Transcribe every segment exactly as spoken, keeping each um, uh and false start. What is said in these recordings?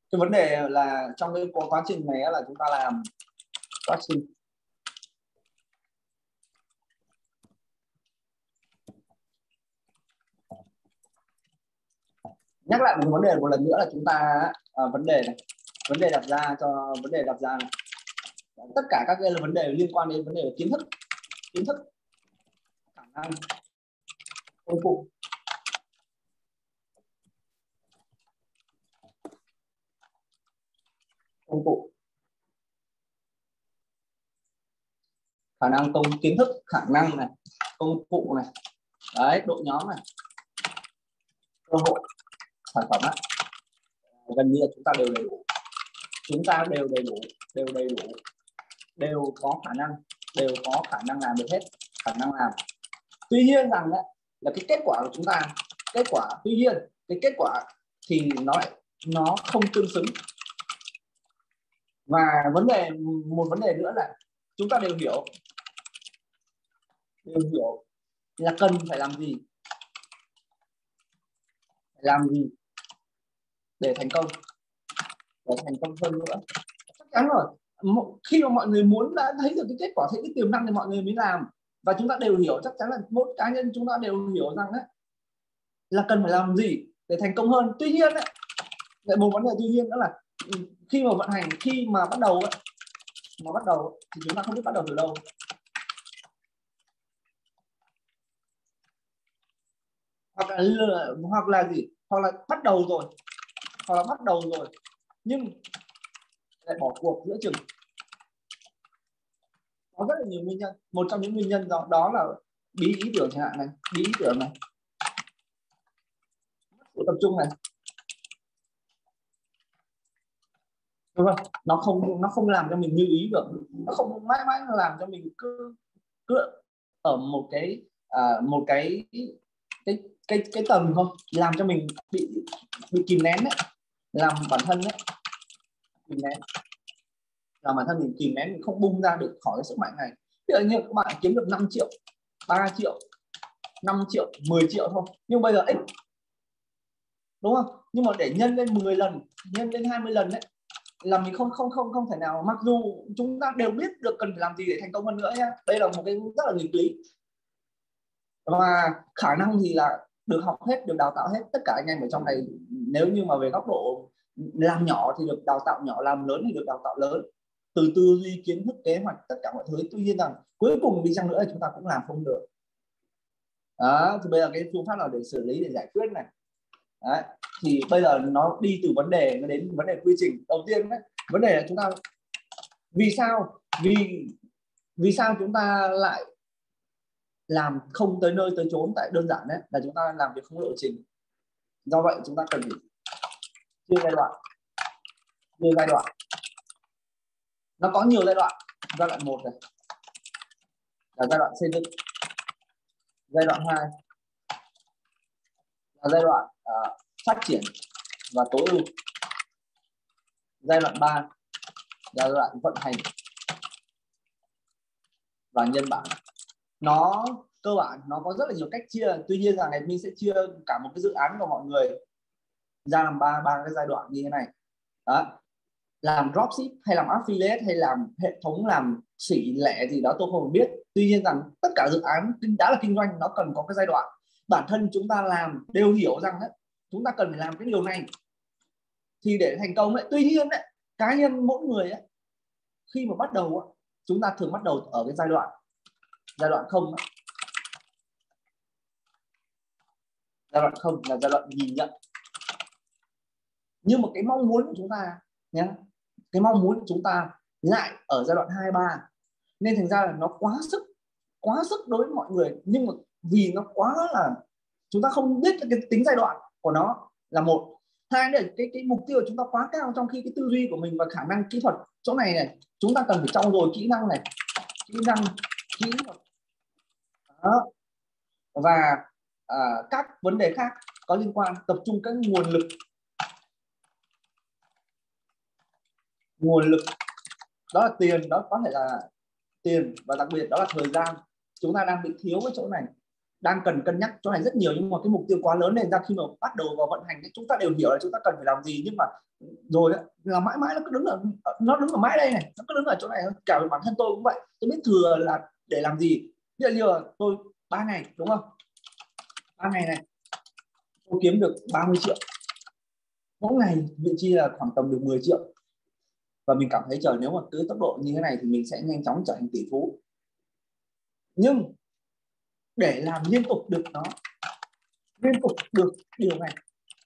cái vấn đề là trong cái quá trình này là chúng ta làm quá trình nhắc lại một vấn đề một lần nữa là chúng ta à, vấn đề này vấn đề đặt ra cho vấn đề đặt ra này. Tất cả các cái vấn đề liên quan đến vấn đề kiến thức kiến thức khả năng công cụ công cụ khả năng công kiến thức khả năng này công cụ này đấy đội nhóm này cơ hội sản phẩm á, gần như là chúng ta đều đầy đủ chúng ta đều đầy đủ đều đầy đủ đều có khả năng đều có khả năng làm được hết khả năng làm. Tuy nhiên rằng đó, là cái kết quả của chúng ta kết quả tuy nhiên cái kết quả thì nó lại nó không tương xứng. Và vấn đề một vấn đề nữa là chúng ta đều hiểu đều hiểu là cần phải làm gì phải làm gì để thành công để thành công hơn nữa. Chắc chắn rồi, khi mà mọi người muốn đã thấy được cái kết quả thấy cái tiềm năng thì mọi người mới làm. Và chúng ta đều hiểu chắc chắn là mỗi cá nhân chúng ta đều hiểu rằng đấy là cần phải làm gì để thành công hơn. Tuy nhiên đấy, một vấn đề tuy nhiên nữa là khi mà vận hành khi mà bắt đầu ấy, mà bắt đầu thì chúng ta không biết bắt đầu từ đâu. Hoặc là hoặc là gì hoặc là bắt đầu rồi hoặc là bắt đầu rồi nhưng lại bỏ cuộc giữa chừng. Có rất là nhiều nguyên nhân. Một trong những nguyên nhân đó, đó là bí ý tưởng chẳng hạn này bí ý tưởng này mất sự tập trung này, đúng không? Nó không nó không làm cho mình như ý được, nó không mãi mãi làm cho mình cứ cứ ở một cái à, một cái cái cái cái tầng thôi, làm cho mình bị bị kìm nén đấy, làm bản thân đấy kìm nén làm bản thân mình kìm nén, mình không bung ra được khỏi cái sức mạnh này. Ví dụ như các bạn kiếm được năm triệu, ba triệu, năm triệu, mười triệu thôi, nhưng bây giờ x, đúng không? Nhưng mà để nhân lên mười lần, nhân lên hai mươi lần đấy là mình không không không không thể nào, mặc dù chúng ta đều biết được cần phải làm gì để thành công hơn nữa nhá. Đây là một cái rất là nghịch lý. Và khả năng thì là được học hết, được đào tạo hết. Tất cả anh em ở trong này nếu như mà về góc độ làm nhỏ thì được đào tạo nhỏ, làm lớn thì được đào tạo lớn, từ tư duy, kiến thức, kế hoạch, tất cả mọi thứ. Tuy nhiên rằng cuối cùng đi chăng nữa chúng ta cũng làm không được. Đó, thì bây giờ cái phương pháp nào để xử lý, để giải quyết này. Đấy, thì bây giờ nó đi từ vấn đề nó đến vấn đề quy trình. Đầu tiên đấy, vấn đề là chúng ta vì sao vì vì sao chúng ta lại làm không tới nơi tới chốn. Tại đơn giản đấy là chúng ta làm việc không lộ trình. Do vậy chúng ta cần phải chia giai đoạn chia giai đoạn nó có nhiều giai đoạn. Giai đoạn một này là giai đoạn xây dựng, giai đoạn hai là giai đoạn uh, phát triển và tối ưu, giai đoạn ba là giai đoạn vận hành và nhân bản. Nó cơ bản nó có rất là nhiều cách chia. Tuy nhiên rằng này mình sẽ chia cả một cái dự án của mọi người ra làm ba ba cái giai đoạn như thế này. Đó, làm dropship hay làm affiliate hay làm hệ thống, làm xỉ lẻ gì đó tôi không biết. Tuy nhiên rằng tất cả dự án đã là kinh doanh nó cần có cái giai đoạn. Bản thân chúng ta làm đều hiểu rằng đấy, chúng ta cần phải làm cái điều này thì để thành công đấy. Tuy nhiên đấy, cá nhân mỗi người ấy, khi mà bắt đầu ấy, chúng ta thường bắt đầu ở cái giai đoạn giai đoạn không ấy. Giai đoạn không là giai đoạn nhìn nhận. Nhưng mà cái mong muốn của chúng ta nhé, cái mong muốn của chúng ta lại ở giai đoạn hai ba, nên thành ra là nó quá sức quá sức đối với mọi người. Nhưng mà vì nó quá là chúng ta không biết cái tính giai đoạn của nó là một. Hai là cái cái mục tiêu của chúng ta quá cao, trong khi cái tư duy của mình và khả năng kỹ thuật chỗ này này chúng ta cần phải trau dồi kỹ năng này, kỹ năng kỹ thuật đó. Và à, các vấn đề khác có liên quan, tập trung các nguồn lực nguồn lực đó là tiền, đó có thể là tiền, và đặc biệt đó là thời gian. Chúng ta đang bị thiếu cái chỗ này. đang cần cân nhắc chỗ này rất nhiều, nhưng mà cái mục tiêu quá lớn nên ra khi mà bắt đầu vào vận hành ấy, chúng ta đều hiểu là chúng ta cần phải làm gì, nhưng mà rồi đó, là mãi mãi nó cứ đứng ở nó đứng ở mãi đây này, nó cứ đứng ở chỗ này. Cả bản thân tôi cũng vậy, tôi biết thừa là để làm gì. Như là tôi ba ngày đúng không, ba ngày này tôi kiếm được ba mươi triệu mỗi ngày, vị chi là khoảng tầm được mười triệu, và mình cảm thấy trời, nếu mà cứ tốc độ như thế này thì mình sẽ nhanh chóng trở thành tỷ phú. Nhưng để làm liên tục được nó, liên tục được điều này,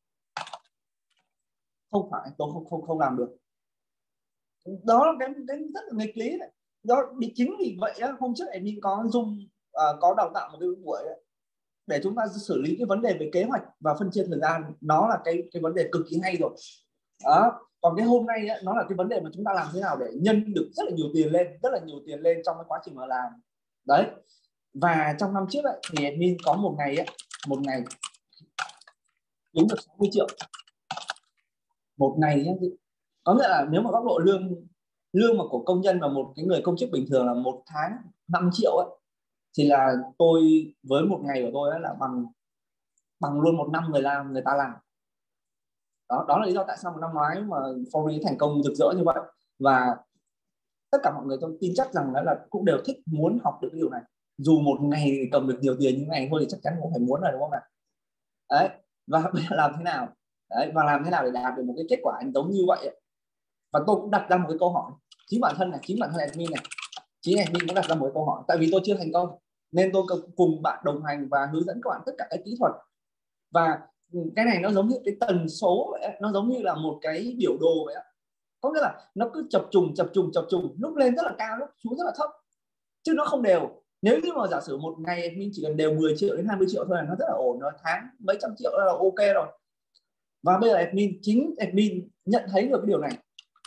không phải tôi không không không làm được. Đó là cái, cái rất là nghịch lý đấy. Đó vì chính vì vậy á, hôm trước admin có zoom à, có đào tạo một cái buổi ấy, để chúng ta xử lý cái vấn đề về kế hoạch và phân chia thời gian. Nó là cái cái vấn đề cực kỳ hay rồi đó. Còn cái hôm nay ấy, nó là cái vấn đề mà chúng ta làm thế nào để nhân được rất là nhiều tiền lên, rất là nhiều tiền lên trong cái quá trình mà làm đấy. Và trong năm trước ấy, thì admin có một ngày ấy, một ngày kiếm được sáu mươi triệu một ngày nhé. Có nghĩa là nếu mà góc độ lương lương mà của công nhân và một cái người công chức bình thường là một tháng năm triệu ấy, thì là tôi với một ngày của tôi ấy là bằng bằng luôn một năm người làm người ta làm. Đó, đó là lý do tại sao một năm ngoái mà Forex thành công rực rỡ như vậy. Và tất cả mọi người tôi tin chắc rằng đó là cũng đều thích muốn học được cái điều này. Dù một ngày cầm được nhiều tiền như này thôi thì chắc chắn cũng phải muốn rồi, đúng không ạ? Đấy. Và bây giờ làm thế nào? Đấy, và làm thế nào để đạt được một cái kết quả giống như vậy ấy? Và tôi cũng đặt ra một cái câu hỏi, chính bản thân này, chính bản thân admin này, chính admin cũng đặt ra một cái câu hỏi. Tại vì tôi chưa thành công nên tôi cùng bạn đồng hành và hướng dẫn các bạn tất cả cái kỹ thuật. Và cái này nó giống như cái tần số vậy, nó giống như là một cái biểu đồ vậy. Có nghĩa là nó cứ chập trùng chập trùng chập trùng, lúc lên rất là cao, lúc xuống rất là thấp, chứ nó không đều. Nếu như mà giả sử một ngày admin chỉ cần đều mười triệu đến hai mươi triệu thôi là nó rất là ổn rồi, tháng mấy trăm triệu là ok rồi. Và bây giờ admin, chính admin nhận thấy được cái điều này,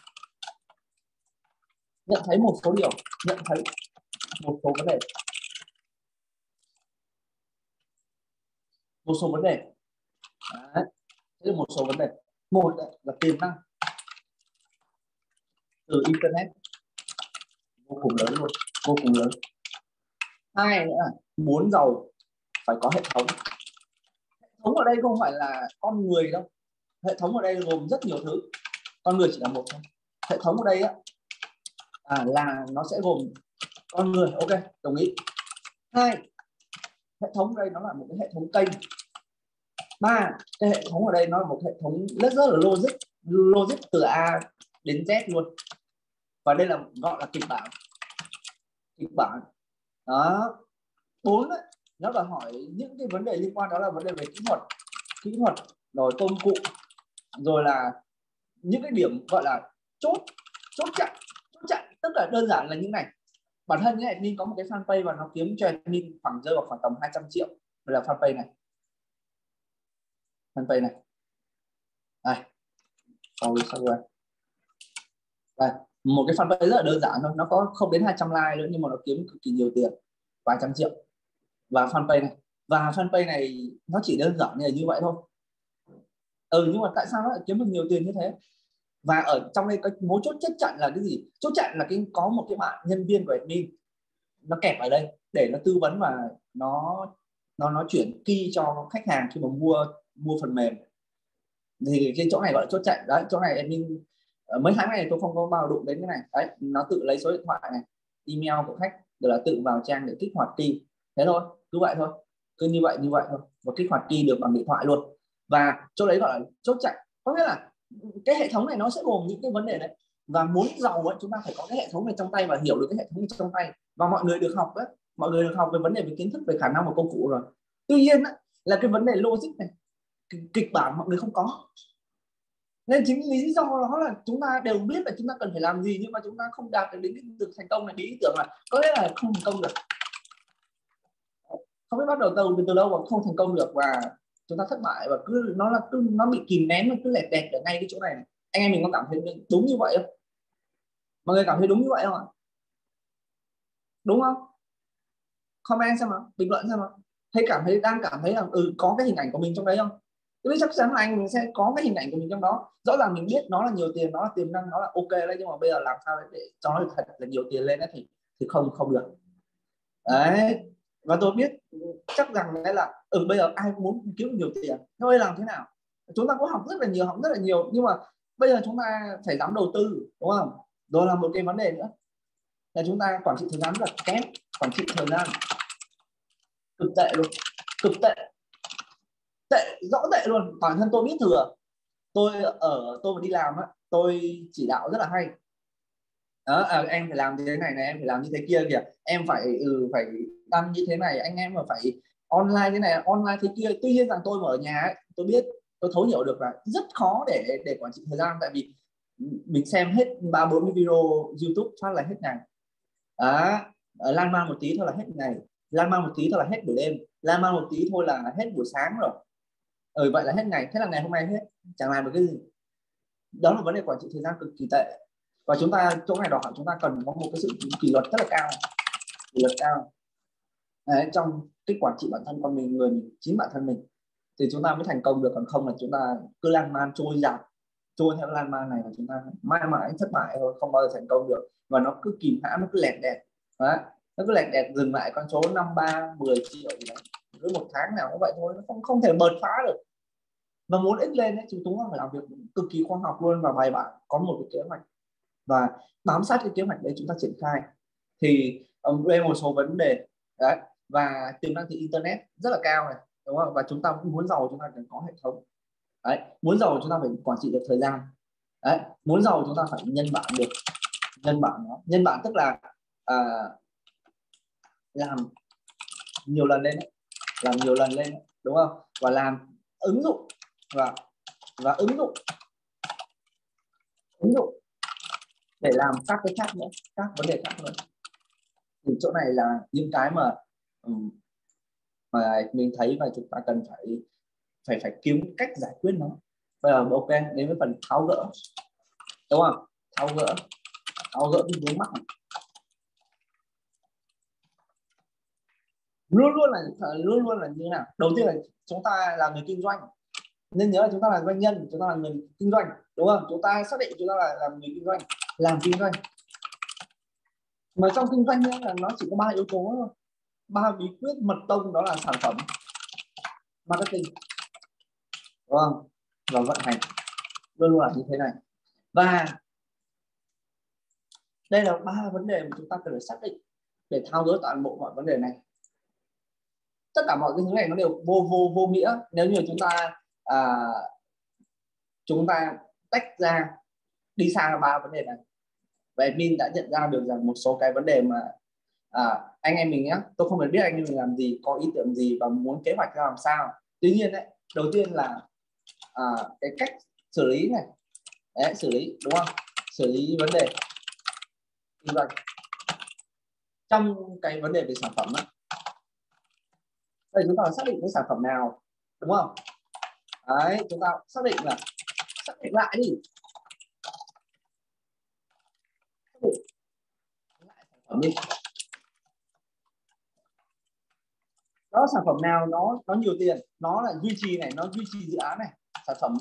nhận thấy một số điều, nhận thấy một số vấn đề, một số vấn đề. Đấy. Thế là một số vấn đề. Một là tiềm năng từ internet vô cùng lớn luôn, vô cùng lớn. Hai nữa là muốn giàu phải có hệ thống. Hệ thống ở đây không phải là con người đâu, hệ thống ở đây gồm rất nhiều thứ, con người chỉ là một thôi. Hệ thống ở đây á, à, là nó sẽ gồm con người, ok, đồng ý. Hai, hệ thống ở đây nó là một cái hệ thống kênh. Ba, cái hệ thống ở đây nó là một hệ thống rất rất là logic, logic từ A đến Z luôn. Và đây là gọi là kịch bản, kịch bản đó. Bốn ấy, nó đòi hỏi những cái vấn đề liên quan, đó là vấn đề về kỹ thuật, kỹ thuật rồi công cụ, rồi là những cái điểm gọi là chốt chốt chặn, chốt chặn. Tất cả đơn giản là những này. Bản thân nhé, admin có một cái fanpage và nó kiếm cho admin khoảng rơi vào khoảng tầm hai trăm triệu. Đây là fanpage này, fanpage này đây, sorry, sorry. Đây, một cái fanpage rất là đơn giản thôi, nó có không đến hai trăm like nữa nhưng mà nó kiếm cực kỳ nhiều tiền, vài trăm triệu. Và fanpage này, và fanpage này nó chỉ đơn giản như, như vậy thôi. Ừ, nhưng mà tại sao nó lại kiếm được nhiều tiền như thế? Và ở trong đây có mấu chốt chốt chặn là cái gì? Chốt chặn là cái có một cái bạn nhân viên của admin nó kẹp ở đây để nó tư vấn và nó nó nó chuyển key cho khách hàng khi mà mua mua phần mềm. Thì cái chỗ này gọi là chốt chặn đấy. Chỗ này admin mấy tháng này tôi không có bao đụng đến cái này đấy, nó tự lấy số điện thoại này, email của khách rồi là tự vào trang để kích hoạt key. Thế thôi, cứ vậy thôi, cứ như vậy như vậy thôi, và kích hoạt key được bằng điện thoại luôn. Và chỗ đấy gọi là chốt chặn. Có nghĩa là cái hệ thống này nó sẽ gồm những cái vấn đề đấy. Và muốn giàu ấy, chúng ta phải có cái hệ thống này trong tay và hiểu được cái hệ thống này trong tay. Và mọi người được học đấy, mọi người được học về vấn đề về kiến thức, về khả năng và công cụ rồi. Tuy nhiên ấy, là cái vấn đề logic này, kịch bản mọi người không có. Nên chính lý do đó là chúng ta đều biết là chúng ta cần phải làm gì, nhưng mà chúng ta không đạt được đến cái được thành công này. Ý tưởng là có lẽ là không thành công được, không biết bắt đầu từ từ đâu mà không thành công được, và chúng ta thất bại, và cứ nó là cứ nó bị kìm nén, nó cứ lẹt đẹt ở ngay cái chỗ này. Anh em mình có cảm thấy đúng như vậy không? Mọi người cảm thấy đúng như vậy không ạ? Đúng không? Comment xem nào, bình luận xem nào. Thấy cảm thấy đang cảm thấy là ừ, có cái hình ảnh của mình trong đấy không? Tôi biết chắc chắn là anh sẽ có cái hình ảnh của mình trong đó. Rõ ràng mình biết nó là nhiều tiền, nó là tiềm năng, nó là ok đấy, nhưng mà bây giờ làm sao để cho nó thật là nhiều tiền lên đấy thì thì không không được đấy. và tôi biết chắc rằng đấy là ở ừ, bây giờ ai cũng muốn kiếm được nhiều tiền, thôi làm thế nào? Chúng ta cũng học rất là nhiều, học rất là nhiều, nhưng mà bây giờ chúng ta phải dám đầu tư, đúng không? Rồi là một cái vấn đề nữa là chúng ta quản trị thời gian rất là kém, quản trị thời gian cực tệ luôn, cực tệ, tệ rõ tệ luôn. Bản thân tôi biết thừa, tôi ở tôi đi làm á, tôi chỉ đạo rất là hay đó, à, em phải làm thế này này, em phải làm như thế kia kìa, em phải ừ, phải đăng như thế này, anh em mà phải online thế này, online thế kia. Tuy nhiên rằng tôi mà ở nhà ấy, tôi biết, tôi thấu hiểu được là rất khó để để quản trị thời gian, tại vì mình xem hết ba bốn mươi video YouTube phát là hết ngày đó, lan man một tí thôi là hết ngày, lan man một tí thôi là hết buổi đêm, lan man một tí thôi là hết buổi sáng rồi, ừ, vậy là hết ngày, thế là ngày hôm nay hết, chẳng làm được cái gì. Đó là vấn đề quản trị thời gian cực kỳ tệ, và chúng ta chỗ này đòi hỏi chúng ta cần có một cái sự kỷ luật rất là cao, kỷ luật cao đấy, trong cái quản trị bản thân con mình, người mình, chính bản thân mình, thì chúng ta mới thành công được. Còn không là chúng ta cứ lan man trôi dạt, trôi theo lan man này là chúng ta mãi mãi thất bại thôi, không bao giờ thành công được, và nó cứ kìm hãm, nó cứ lẹt đẹt đấy, nó cứ lẹt đẹt dừng lại con số năm ba mười triệu gì đấy, cứ một tháng nào cũng vậy thôi, nó không không thể bật phá được. Và muốn ít lên ấy, chúng ta phải làm việc cực kỳ khoa học luôn và bài bản, có một cái kế hoạch và bám sát cái kế hoạch đấy chúng ta triển khai. Thì um, đây một số vấn đề đấy, và tiềm năng từ internet rất là cao này, đúng không? Và chúng ta cũng muốn giàu, chúng ta cần có hệ thống đấy, muốn giàu chúng ta phải quản trị được thời gian đấy, muốn giàu chúng ta phải nhân bản được, nhân bản nó, nhân bản tức là à, làm nhiều lần lên đấy, làm nhiều lần lên đấy, đúng không? Và làm ứng dụng và và ứng dụng ứng dụng để làm các cái khác nữa, các vấn đề khác nữa. Thì chỗ này là những cái mà mà mình thấy và chúng ta cần phải phải phải kiếm cách giải quyết nó. Bây giờ ok, đến với phần tháo gỡ, đúng không? Tháo gỡ, tháo gỡ cái vướng mắc này. Luôn luôn là luôn luôn là như thế nào? Đầu tiên là chúng ta là người kinh doanh, nên nhớ là chúng ta là doanh nhân, chúng ta là người kinh doanh, đúng không? Chúng ta xác định chúng ta là làm người kinh doanh, làm kinh doanh. Mà trong kinh doanh ấy, là nó chỉ có ba yếu tố thôi, ba bí quyết mật tông, đó là sản phẩm, marketing, đúng không? Và vận hành, luôn luôn là như thế này. Và đây là ba vấn đề mà chúng ta cần phải xác định để tháo gỡ toàn bộ mọi vấn đề này. Tất cả mọi cái thứ này nó đều vô vô vô nghĩa nếu như chúng ta à, chúng ta tách ra, đi xa ba vấn đề này. Và admin đã nhận ra được rằng một số cái vấn đề mà à, anh em mình nhé, tôi không cần biết anh em mình làm gì, có ý tưởng gì và muốn kế hoạch ra làm sao. Tuy nhiên đấy, đầu tiên là à, cái cách xử lý này, đấy, xử lý, đúng không? Xử lý vấn đề kinh doanh trong cái vấn đề về sản phẩm ấy. Đây chúng ta xác định cái sản phẩm nào, đúng không? Đấy, chúng ta xác định là xác định lại đi, xác định lại sản phẩm đi. Đó, sản phẩm nào nó nó nhiều tiền, nó là duy trì này, nó duy trì dự án này, sản phẩm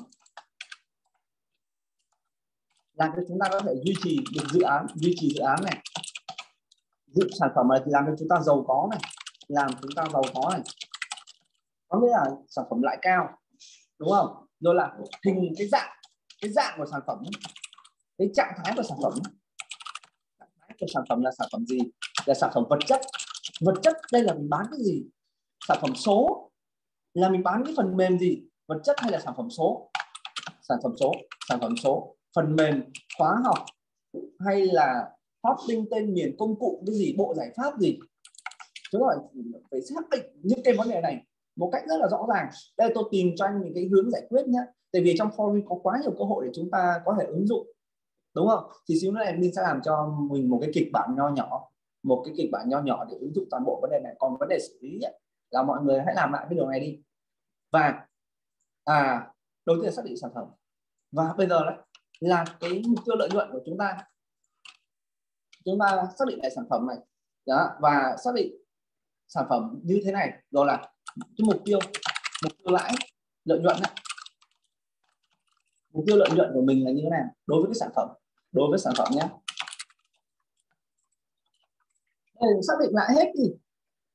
làm cho chúng ta có thể duy trì được dự án, duy trì dự án này, dự sản phẩm này thì làm cho chúng ta giàu có này, làm chúng ta giàu có này, có nghĩa là sản phẩm lại cao, đúng không? Rồi là hình cái dạng, cái dạng của sản phẩm, cái trạng thái của sản phẩm, trạng thái của sản phẩm là sản phẩm gì? Là sản phẩm vật chất. Vật chất đây là mình bán cái gì? Sản phẩm số là mình bán cái phần mềm gì? Vật chất hay là sản phẩm số? Sản phẩm số, sản phẩm số, phần mềm, khóa học hay là hosting, tên miền, công cụ cái gì, bộ giải pháp gì. Chúng ta phải xác định những cái vấn đề này một cách rất là rõ ràng. Đây tôi tìm cho anh những cái hướng giải quyết nhé, tại vì trong forum có quá nhiều cơ hội để chúng ta có thể ứng dụng, đúng không? Thì xíu nữa mình sẽ làm cho mình một cái kịch bản nho nhỏ, một cái kịch bản nho nhỏ để ứng dụng toàn bộ vấn đề này. Còn vấn đề xử lý ấy, là mọi người hãy làm lại cái điều này đi. Và à, đầu tiên là xác định sản phẩm, và bây giờ đấy là cái mục tiêu lợi nhuận của chúng ta. Chúng ta xác định lại sản phẩm này đó, và xác định sản phẩm như thế này, rồi là cái mục tiêu mục tiêu lãi lợi nhuận đấy. Mục tiêu lợi nhuận của mình là như thế nào đối với cái sản phẩm, đối với sản phẩm nhé. Đây, xác định lại hết đi,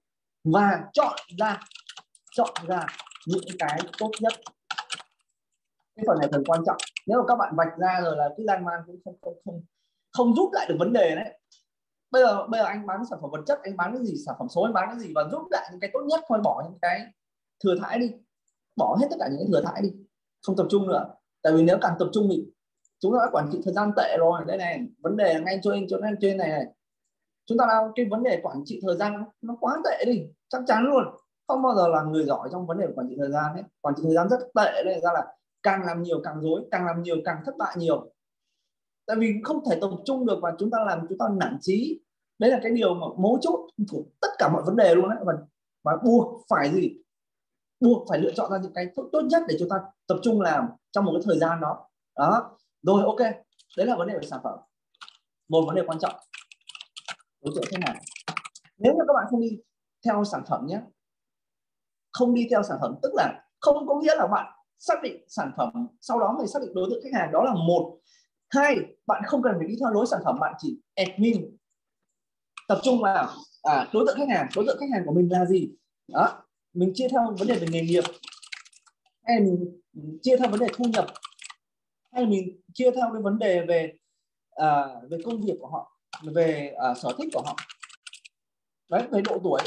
và chọn ra chọn ra những cái tốt nhất. Cái phần này phần quan trọng. Nếu mà các bạn vạch ra rồi là cứ lan man cũng không không không không giúp lại được vấn đề đấy. Bây giờ bây giờ anh bán sản phẩm vật chất, anh bán cái gì, sản phẩm số anh bán cái gì, và giúp lại những cái tốt nhất thôi, bỏ những cái thừa thãi đi, bỏ hết tất cả những cái thừa thãi đi, không tập trung nữa. Tại vì nếu càng tập trung thì chúng ta đã quản trị thời gian tệ rồi. Đây này, vấn đề ngay trên chỗ trên này này, chúng ta đang cái vấn đề quản trị thời gian nó quá tệ đi, chắc chắn luôn, không bao giờ là người giỏi trong vấn đề quản trị thời gian ấy. Quản trị thời gian rất tệ, đây ra là càng làm nhiều càng rối, càng làm nhiều càng thất bại nhiều. Tại vì không thể tập trung được và chúng ta làm chúng ta nản chí. Đấy là cái điều mà mấu chốt của tất cả mọi vấn đề luôn đấy. Và, và buộc phải gì, buộc phải lựa chọn ra những cái tốt, tốt nhất để chúng ta tập trung làm trong một cái thời gian đó. Đó rồi, ok, đấy là vấn đề về sản phẩm. Một vấn đề quan trọng, đối tượng khách hàng. Nếu như các bạn không đi theo sản phẩm nhé, không đi theo sản phẩm tức là không có nghĩa là bạn xác định sản phẩm sau đó mới xác định đối tượng khách hàng, đó là một. Hai, bạn không cần phải đi theo lối sản phẩm, bạn chỉ admin tập trung vào à, đối tượng khách hàng. Đối tượng khách hàng của mình là gì đó, mình chia theo vấn đề về nghề nghiệp, hay mình chia theo vấn đề thu nhập, hay mình chia theo cái vấn đề về à, về công việc của họ, về à, sở thích của họ, đấy, về độ tuổi.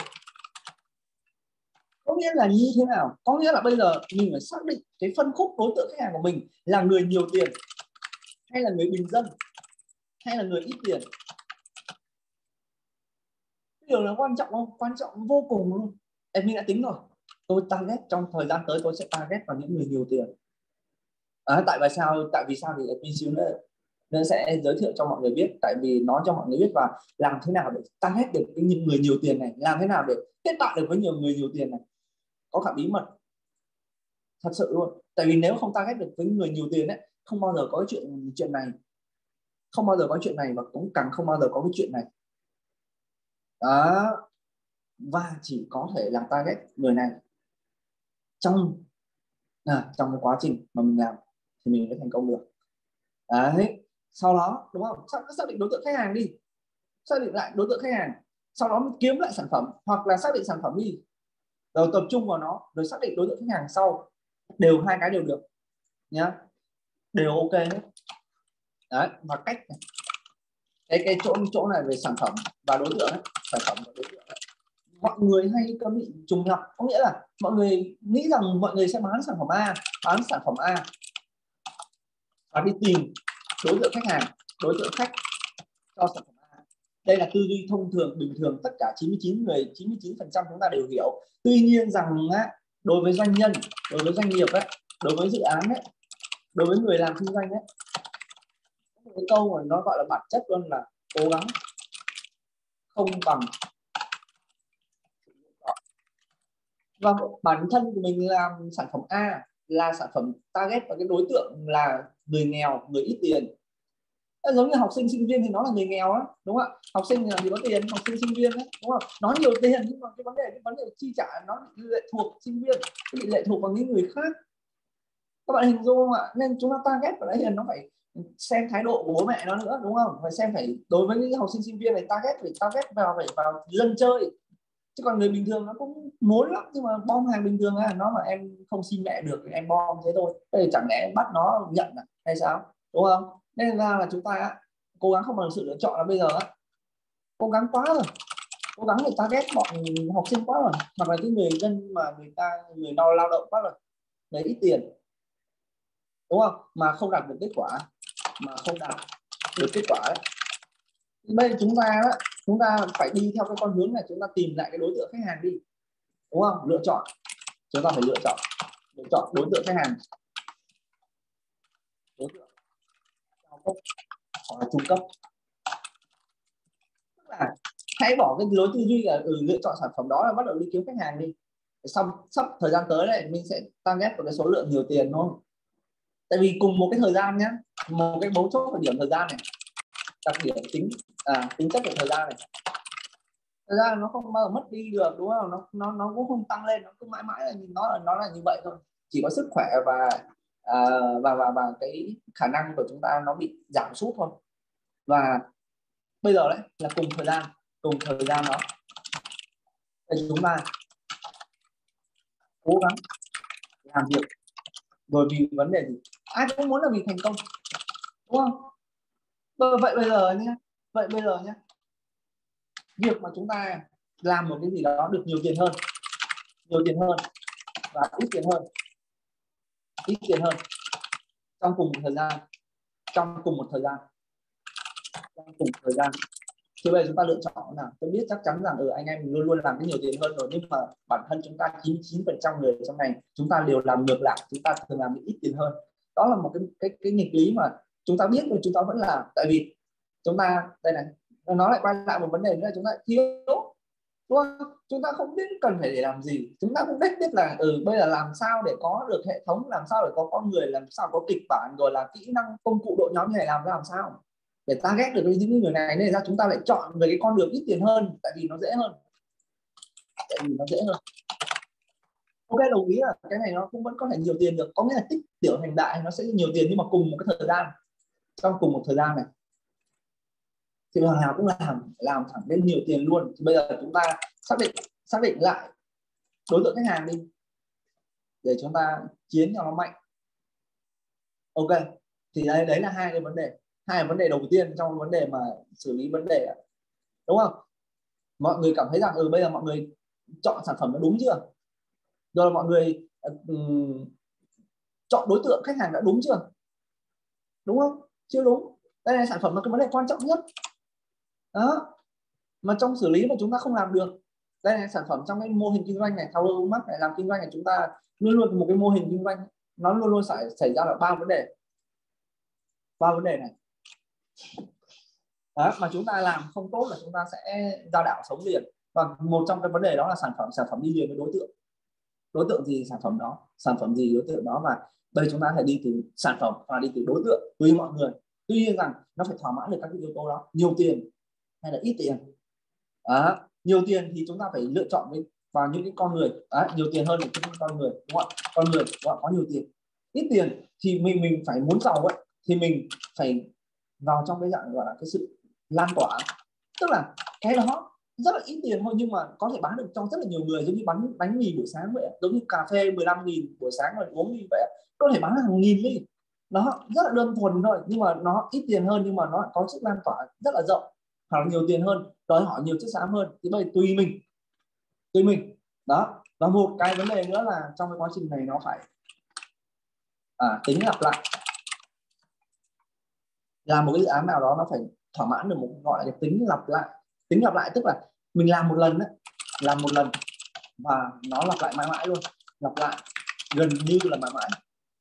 Có nghĩa là như thế nào? Có nghĩa là bây giờ mình phải xác định cái phân khúc đối tượng khách hàng của mình là người nhiều tiền, hay là người bình dân, hay là người ít tiền. Điều là quan trọng không? Quan trọng vô cùng luôn. Em mình đã tính rồi, tôi target trong thời gian tới tôi sẽ target vào những người nhiều tiền. À, tại vì sao? Tại vì sao thì admin xíu nữa nên sẽ giới thiệu cho mọi người biết, tại vì nói cho mọi người biết và làm thế nào để target được những người nhiều tiền này, làm thế nào để kết bạn được với nhiều người nhiều tiền này, có cả bí mật thật sự luôn. Tại vì nếu không target được với người nhiều tiền ấy, không bao giờ có cái chuyện chuyện này, không bao giờ có chuyện này, và cũng càng không bao giờ có cái chuyện này đó. Và chỉ có thể làm target người này trong à, trong cái quá trình mà mình làm thì mình mới thành công được đấy. Sau đó đúng không, xác, xác định đối tượng khách hàng đi, xác định lại đối tượng khách hàng, sau đó mình kiếm lại sản phẩm, hoặc là xác định sản phẩm đi rồi tập trung vào nó, rồi xác định đối tượng khách hàng sau. Đều hai cái đều được nhá, đều ok hết đấy. Và cách này, cái cái chỗ chỗ này về sản phẩm và đối tượng ấy, sản phẩm và đối tượng ấy, mọi người hay có bị trùng lặp. Có nghĩa là mọi người nghĩ rằng mọi người sẽ bán sản phẩm A, bán sản phẩm A và đi tìm đối tượng khách hàng, đối tượng khách cho sản phẩm A. Đây là tư duy thông thường bình thường, tất cả chín mươi chín người, chín mươi chín phần trăm chúng ta đều hiểu. Tuy nhiên rằng á, đối với doanh nhân, đối với doanh nghiệp ấy, đối với dự án ấy, đối với người làm kinh doanh ấy, có một câu mà nó gọi là bản chất luôn là cố gắng không bằng. Và bản thân của mình làm sản phẩm A là sản phẩm target và cái đối tượng là người nghèo, người ít tiền. Giống như học sinh sinh viên thì nó là người nghèo á, đúng không ạ? Học sinh là gì có tiền, học sinh sinh viên ấy, đúng không? Nó nhiều tiền nhưng mà cái vấn đề cái vấn đề chi trả nó bị lệ thuộc sinh viên, bị lệ thuộc vào những người khác. Các bạn hình dung không ạ? Nên chúng ta target vào đấy là nó phải xem thái độ của bố mẹ nó nữa, đúng không? Phải xem, phải đối với những học sinh sinh viên này target phải target vào phải vào dân chơi. Chứ còn người bình thường nó cũng muốn lắm, nhưng mà bom hàng bình thường à, nó mà em không xin mẹ được thì em bom thế thôi, thế chẳng lẽ em bắt nó nhận à? Hay sao, đúng không? Nên ra là chúng ta cố gắng không bằng sự lựa chọn là bây giờ á, cố gắng quá rồi, cố gắng người ta ghét bọn học sinh quá rồi, hoặc là cái người dân mà người ta người lao lao động quá rồi, lấy ít tiền, đúng không, mà không đạt được kết quả, mà không đạt được kết quả đấy. Bây giờ chúng ta đó, chúng ta phải đi theo cái con hướng này, chúng ta tìm lại cái đối tượng khách hàng đi, đúng không? Lựa chọn, chúng ta phải lựa chọn lựa chọn đối tượng khách hàng, đối tượng cao cấp hoặc là trung cấp. Tức là hãy bỏ cái lối tư duy là ừ, lựa chọn sản phẩm đó là bắt đầu đi kiếm khách hàng đi, xong sắp thời gian tới này mình sẽ target vào cái số lượng nhiều tiền thôi. Tại vì cùng một cái thời gian nhé, một cái mấu chốt thời điểm thời gian này, đặc điểm tính à, tính chất của thời gian này, thời gian nó không bao giờ mất đi được, đúng không? Nó nó nó cũng không tăng lên, nó cứ mãi mãi là nó là nó là như vậy thôi. Chỉ có sức khỏe và à, và và và cái khả năng của chúng ta nó bị giảm sút thôi. Và bây giờ đấy là cùng thời gian cùng thời gian đó thì chúng ta cố gắng làm việc. Rồi vì vấn đề gì? Ai cũng muốn là vì thành công, đúng không? Vậy bây giờ nhé, vậy bây giờ nhé, việc mà chúng ta làm một cái gì đó được nhiều tiền hơn, nhiều tiền hơn và ít tiền hơn, ít tiền hơn trong cùng một thời gian, trong cùng một thời gian, trong cùng một thời gian. Thì bây giờ chúng ta lựa chọn nào? Tôi biết chắc chắn rằng ở ừ, anh em mình luôn luôn làm cái nhiều tiền hơn rồi, nhưng mà bản thân chúng ta chín mươi chín phần trăm người trong này chúng ta đều làm ngược lại, chúng ta thường làm ít tiền hơn. Đó là một cái cái cái nghịch lý mà chúng ta biết rồi chúng ta vẫn làm. Tại vì chúng ta đây này, nó lại quay lại một vấn đề nữa là chúng ta thiếu, đúng không? Chúng ta không biết cần phải để làm gì, chúng ta cũng biết biết là ừ bây giờ làm sao để có được hệ thống, làm sao để có con người, làm sao có kịch bản, rồi là kỹ năng công cụ đội nhóm như này làm ra làm sao để ta ghét được những người này, nên ra chúng ta lại chọn về cái con đường ít tiền hơn, tại vì nó dễ hơn, tại vì nó dễ hơn. Ok, đồng ý là cái này nó cũng vẫn có thể nhiều tiền được, có nghĩa là tích tiểu thành đại nó sẽ nhiều tiền, nhưng mà cùng một cái thời gian, trong cùng một thời gian này thì hàng nào cũng làm làm thẳng lên nhiều tiền luôn. Thì bây giờ chúng ta xác định xác định lại đối tượng khách hàng đi để chúng ta chiến cho nó mạnh. Ok, thì đấy đấy là hai cái vấn đề, hai vấn đề đầu tiên trong vấn đề mà xử lý vấn đề, đúng không? Mọi người cảm thấy rằng ừ bây giờ mọi người chọn sản phẩm nó đúng chưa, rồi mọi người um, chọn đối tượng khách hàng đã đúng chưa, đúng không? Chưa đúng. Đây là sản phẩm là cái vấn đề quan trọng nhất đó, mà trong xử lý mà chúng ta không làm được. Đây là sản phẩm trong cái mô hình kinh doanh này, thao lô mắt này, làm kinh doanh này, chúng ta luôn luôn một cái mô hình kinh doanh nó luôn luôn xảy xảy ra là ba vấn đề, ba vấn đề này đó, mà chúng ta làm không tốt là chúng ta sẽ ra đảo sống liền. Và một trong cái vấn đề đó là sản phẩm sản phẩm đi liền với đối tượng. Đối tượng gì sản phẩm đó, sản phẩm gì đối tượng đó. Và đây chúng ta phải đi từ sản phẩm và đi từ đối tượng tùy mọi người. Tuy nhiên rằng nó phải thỏa mãn được các yếu tố đó. Nhiều tiền hay là ít tiền đó. Nhiều tiền thì chúng ta phải lựa chọn vào những cái con người đó, nhiều tiền hơn những cái con người, đúng không? Con người đúng không? Có nhiều tiền. Ít tiền thì mình mình phải muốn giàu ấy, thì mình phải vào trong cái dạng gọi là cái sự lan tỏa, tức là cái đó rất là ít tiền thôi nhưng mà có thể bán được cho rất là nhiều người, giống như bánh bánh mì buổi sáng vậy, giống như cà phê mười lăm nghìn buổi sáng rồi uống như vậy, có thể bán được hàng nghìn ly. Nó rất là đơn thuần thôi, nhưng mà nó ít tiền hơn nhưng mà nó có sức lan tỏa rất là rộng, hoặc là nhiều tiền hơn, đòi hỏi nhiều chất xám hơn. Thì bây giờ tùy mình, tùy mình đó. Và một cái vấn đề nữa là trong cái quá trình này nó phải à, tính lặp lại. Làm một cái dự án nào đó nó phải thỏa mãn được một gọi là cái tính lặp lại. Tính lặp lại tức là mình làm một lần đấy, làm một lần và nó lặp lại mãi mãi luôn, lặp lại gần như là mãi mãi.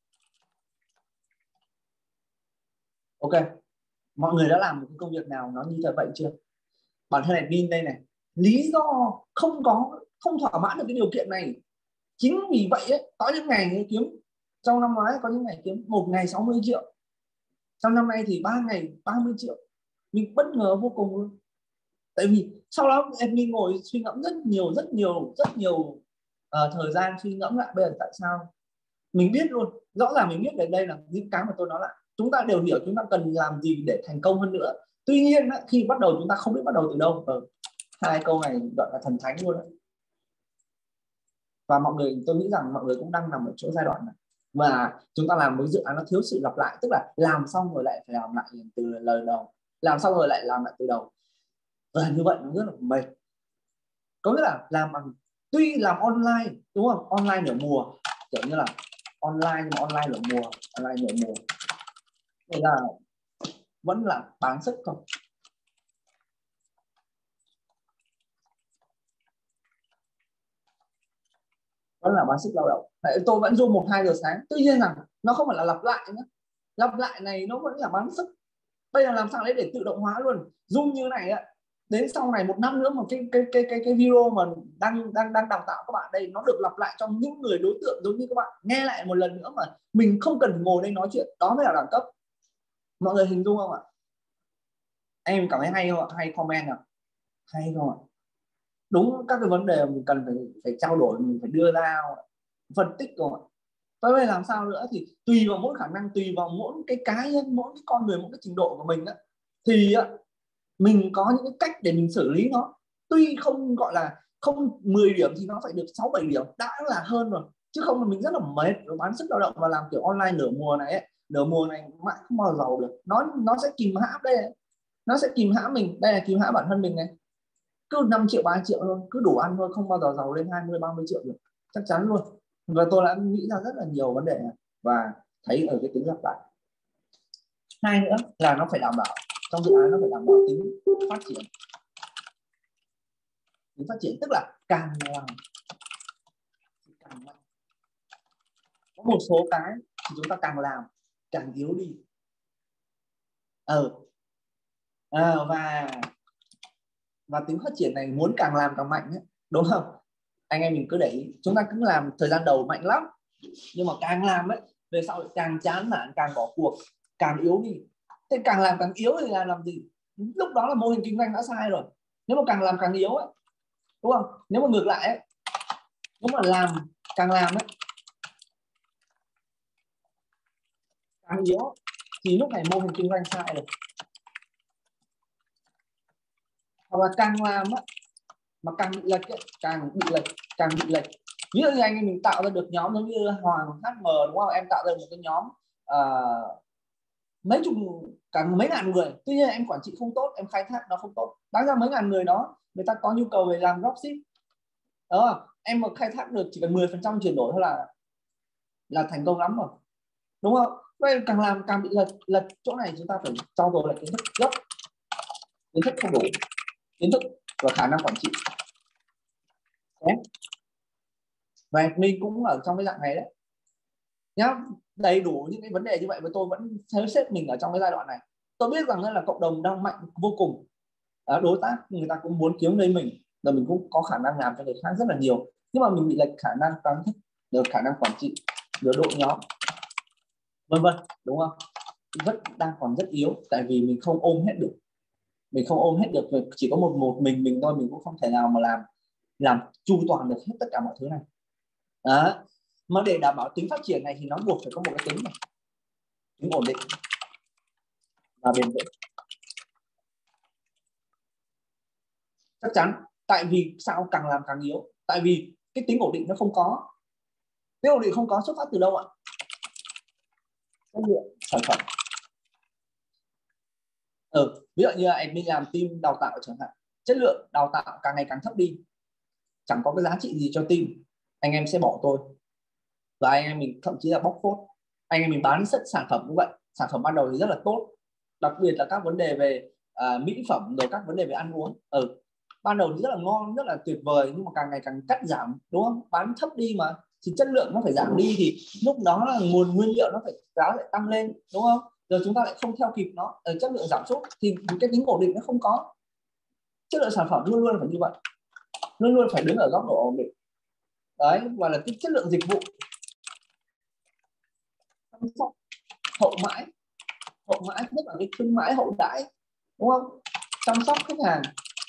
Ok, mọi người đã làm một cái công việc nào nó như vậy chưa? Bản thân này pin đây này, lý do không có không thỏa mãn được cái điều kiện này, chính vì vậy ấy, có những ngày kiếm, trong năm ngoái có những ngày kiếm một ngày sáu mươi triệu, trong năm nay thì ba ngày ba mươi triệu. Mình bất ngờ vô cùng luôn. Tại vì sau đó em đi ngồi suy ngẫm rất nhiều rất nhiều rất nhiều uh, thời gian suy ngẫm lại bây giờ tại sao mình biết luôn, rõ ràng mình biết về đây là những cái mà tôi nói lại, chúng ta đều hiểu chúng ta cần làm gì để thành công hơn nữa. Tuy nhiên khi bắt đầu chúng ta không biết bắt đầu từ đâu. ừ, hai câu này gọi là thần thánh luôn đấy. Và mọi người, tôi nghĩ rằng mọi người cũng đang nằm ở chỗ giai đoạn này và chúng ta làm một dự án nó thiếu sự lặp lại, tức là làm xong rồi lại phải làm lại từ lời đầu, làm xong rồi lại làm lại từ đầu. Và như vậy nó rất là mệt. Có nghĩa là làm bằng, tuy làm online đúng không, online nửa mùa, kiểu như là online nhưng mà online nửa mùa, online nửa mùa nên là vẫn là bán sức thôi. Vẫn là bán sức lao động. Đấy, tôi vẫn zoom một hai giờ sáng, tuy nhiên rằng nó không phải là lặp lại nữa, lặp lại này nó vẫn là bán sức. Bây giờ làm sao đấy để tự động hóa luôn, zoom như này ạ, đến sau này một năm nữa mà cái cái cái cái cái video mà đang đang đang đào tạo các bạn đây nó được lặp lại trong những người đối tượng giống như các bạn, nghe lại một lần nữa mà mình không cần ngồi đây nói chuyện, đó mới là đẳng cấp. Mọi người hình dung không ạ? Em cảm thấy hay không ạ? Hay comment nào, hay không ạ? Đúng các cái vấn đề mình cần phải phải trao đổi, mình phải đưa ra phân tích rồi. Vậy bây làm sao nữa thì tùy vào mỗi khả năng, tùy vào mỗi cái cá nhân, mỗi cái con người, mỗi cái trình độ của mình á, thì mình có những cái cách để mình xử lý nó. Tuy không gọi là không mười điểm thì nó phải được sáu bảy điểm đã là hơn rồi. chứ không là mình rất là mệt rồi bán sức lao động và làm kiểu online nửa mùa này ấy. Nửa mùa này mãi không bao giờ giàu được, nó nó sẽ kìm hãm đây này. Nó sẽ kìm hãm mình, đây là kìm hãm bản thân mình này, cứ năm triệu ba triệu thôi, cứ đủ ăn thôi, không bao giờ giàu lên hai mươi ba mươi triệu được, chắc chắn luôn. Và tôi đã nghĩ ra rất là nhiều vấn đề này và thấy ở cái tính lặp lại. Hai nữa là nó phải đảm bảo trong dự án, nó phải đảm bảo tính phát triển. Tính phát triển tức là càng làm càng mạnh. Có một số cái thì chúng ta càng làm càng yếu đi. Ừ. À, và và tính phát triển này muốn càng làm càng mạnh ấy, đúng không? Anh em mình cứ để ý, chúng ta cứ làm thời gian đầu mạnh lắm, nhưng mà càng làm ấy về sau càng chán nản, càng bỏ cuộc, càng yếu đi. Thế càng làm càng yếu thì là làm gì? Lúc đó là mô hình kinh doanh đã sai rồi. Nếu mà càng làm càng yếu ấy, đúng không? Nếu mà ngược lại ấy, nếu mà làm càng làm ấy càng yếu thì lúc này mô hình kinh doanh sai rồi. Hoặc là càng làm ấy, mà càng bị lệch ấy, càng bị lệch càng bị lệch. Ví dụ như anh em mình tạo ra được nhóm giống như Hoàng hát em đúng không? Em tạo ra một cái nhóm uh, mấy chục cả mấy ngàn người, tuy nhiên em quản trị không tốt, em khai thác nó không tốt. Đáng ra mấy ngàn người đó người ta có nhu cầu về làm dropship đó, em mà khai thác được chỉ cần mười phần trăm chuyển đổi thôi là là thành công lắm rồi, đúng không? Vậy càng làm càng bị lệch lệch chỗ này, chúng ta phải trau dồi lại kiến thức gốc, kiến thức không đủ, kiến thức và khả năng quản trị. Đấy. Và mình cũng ở trong cái dạng này đấy nhá, đầy đủ những cái vấn đề như vậy mà tôi vẫn thấy xếp mình ở trong cái giai đoạn này. Tôi biết rằng là cộng đồng đang mạnh vô cùng, đối tác người ta cũng muốn kiếm lấy mình, rồi mình cũng có khả năng làm cho người khác rất là nhiều, nhưng mà mình bị lệch khả năng kiến thức, được khả năng quản trị, được đội nhóm, vân vân, đúng không? Rất đang còn rất yếu, tại vì mình không ôm hết được, mình không ôm hết được, chỉ có một một mình mình thôi, mình cũng không thể nào mà làm làm chu toàn được hết tất cả mọi thứ này. Đó. Mà để đảm bảo tính phát triển này thì nó buộc phải có một cái tính này, tính ổn định và bền vững. Chắc chắn, tại vì sao càng làm càng yếu? Tại vì cái tính ổn định nó không có. Tính ổn định không có xuất phát từ đâu ạ? Chất lượng sản phẩm. Ừ, ví dụ như là mình làm team đào tạo chẳng hạn, chất lượng đào tạo càng ngày càng thấp đi, chẳng có cái giá trị gì cho team, anh em sẽ bỏ tôi, và anh em mình thậm chí là bóc phốt. Anh em mình bán rất sản phẩm cũng vậy, sản phẩm ban đầu thì rất là tốt, đặc biệt là các vấn đề về uh, mỹ phẩm, rồi các vấn đề về ăn uống. Ừ, ban đầu thì rất là ngon, rất là tuyệt vời, nhưng mà càng ngày càng cắt giảm, đúng không? Bán thấp đi mà thì chất lượng nó phải giảm đi, thì lúc đó là nguồn nguyên liệu nó phải giá lại tăng lên, đúng không? Rồi chúng ta lại không theo kịp nó, chất lượng giảm sút thì cái tính ổn định nó không có. Chất lượng sản phẩm luôn luôn phải như vậy, luôn luôn phải đứng ở góc độ ổn định. Đấy, gọi là cái chất lượng dịch vụ, chăm sóc, hậu mãi, hậu mãi nhất là cái khuyến mãi hậu đãi, đúng không? Chăm sóc khách hàng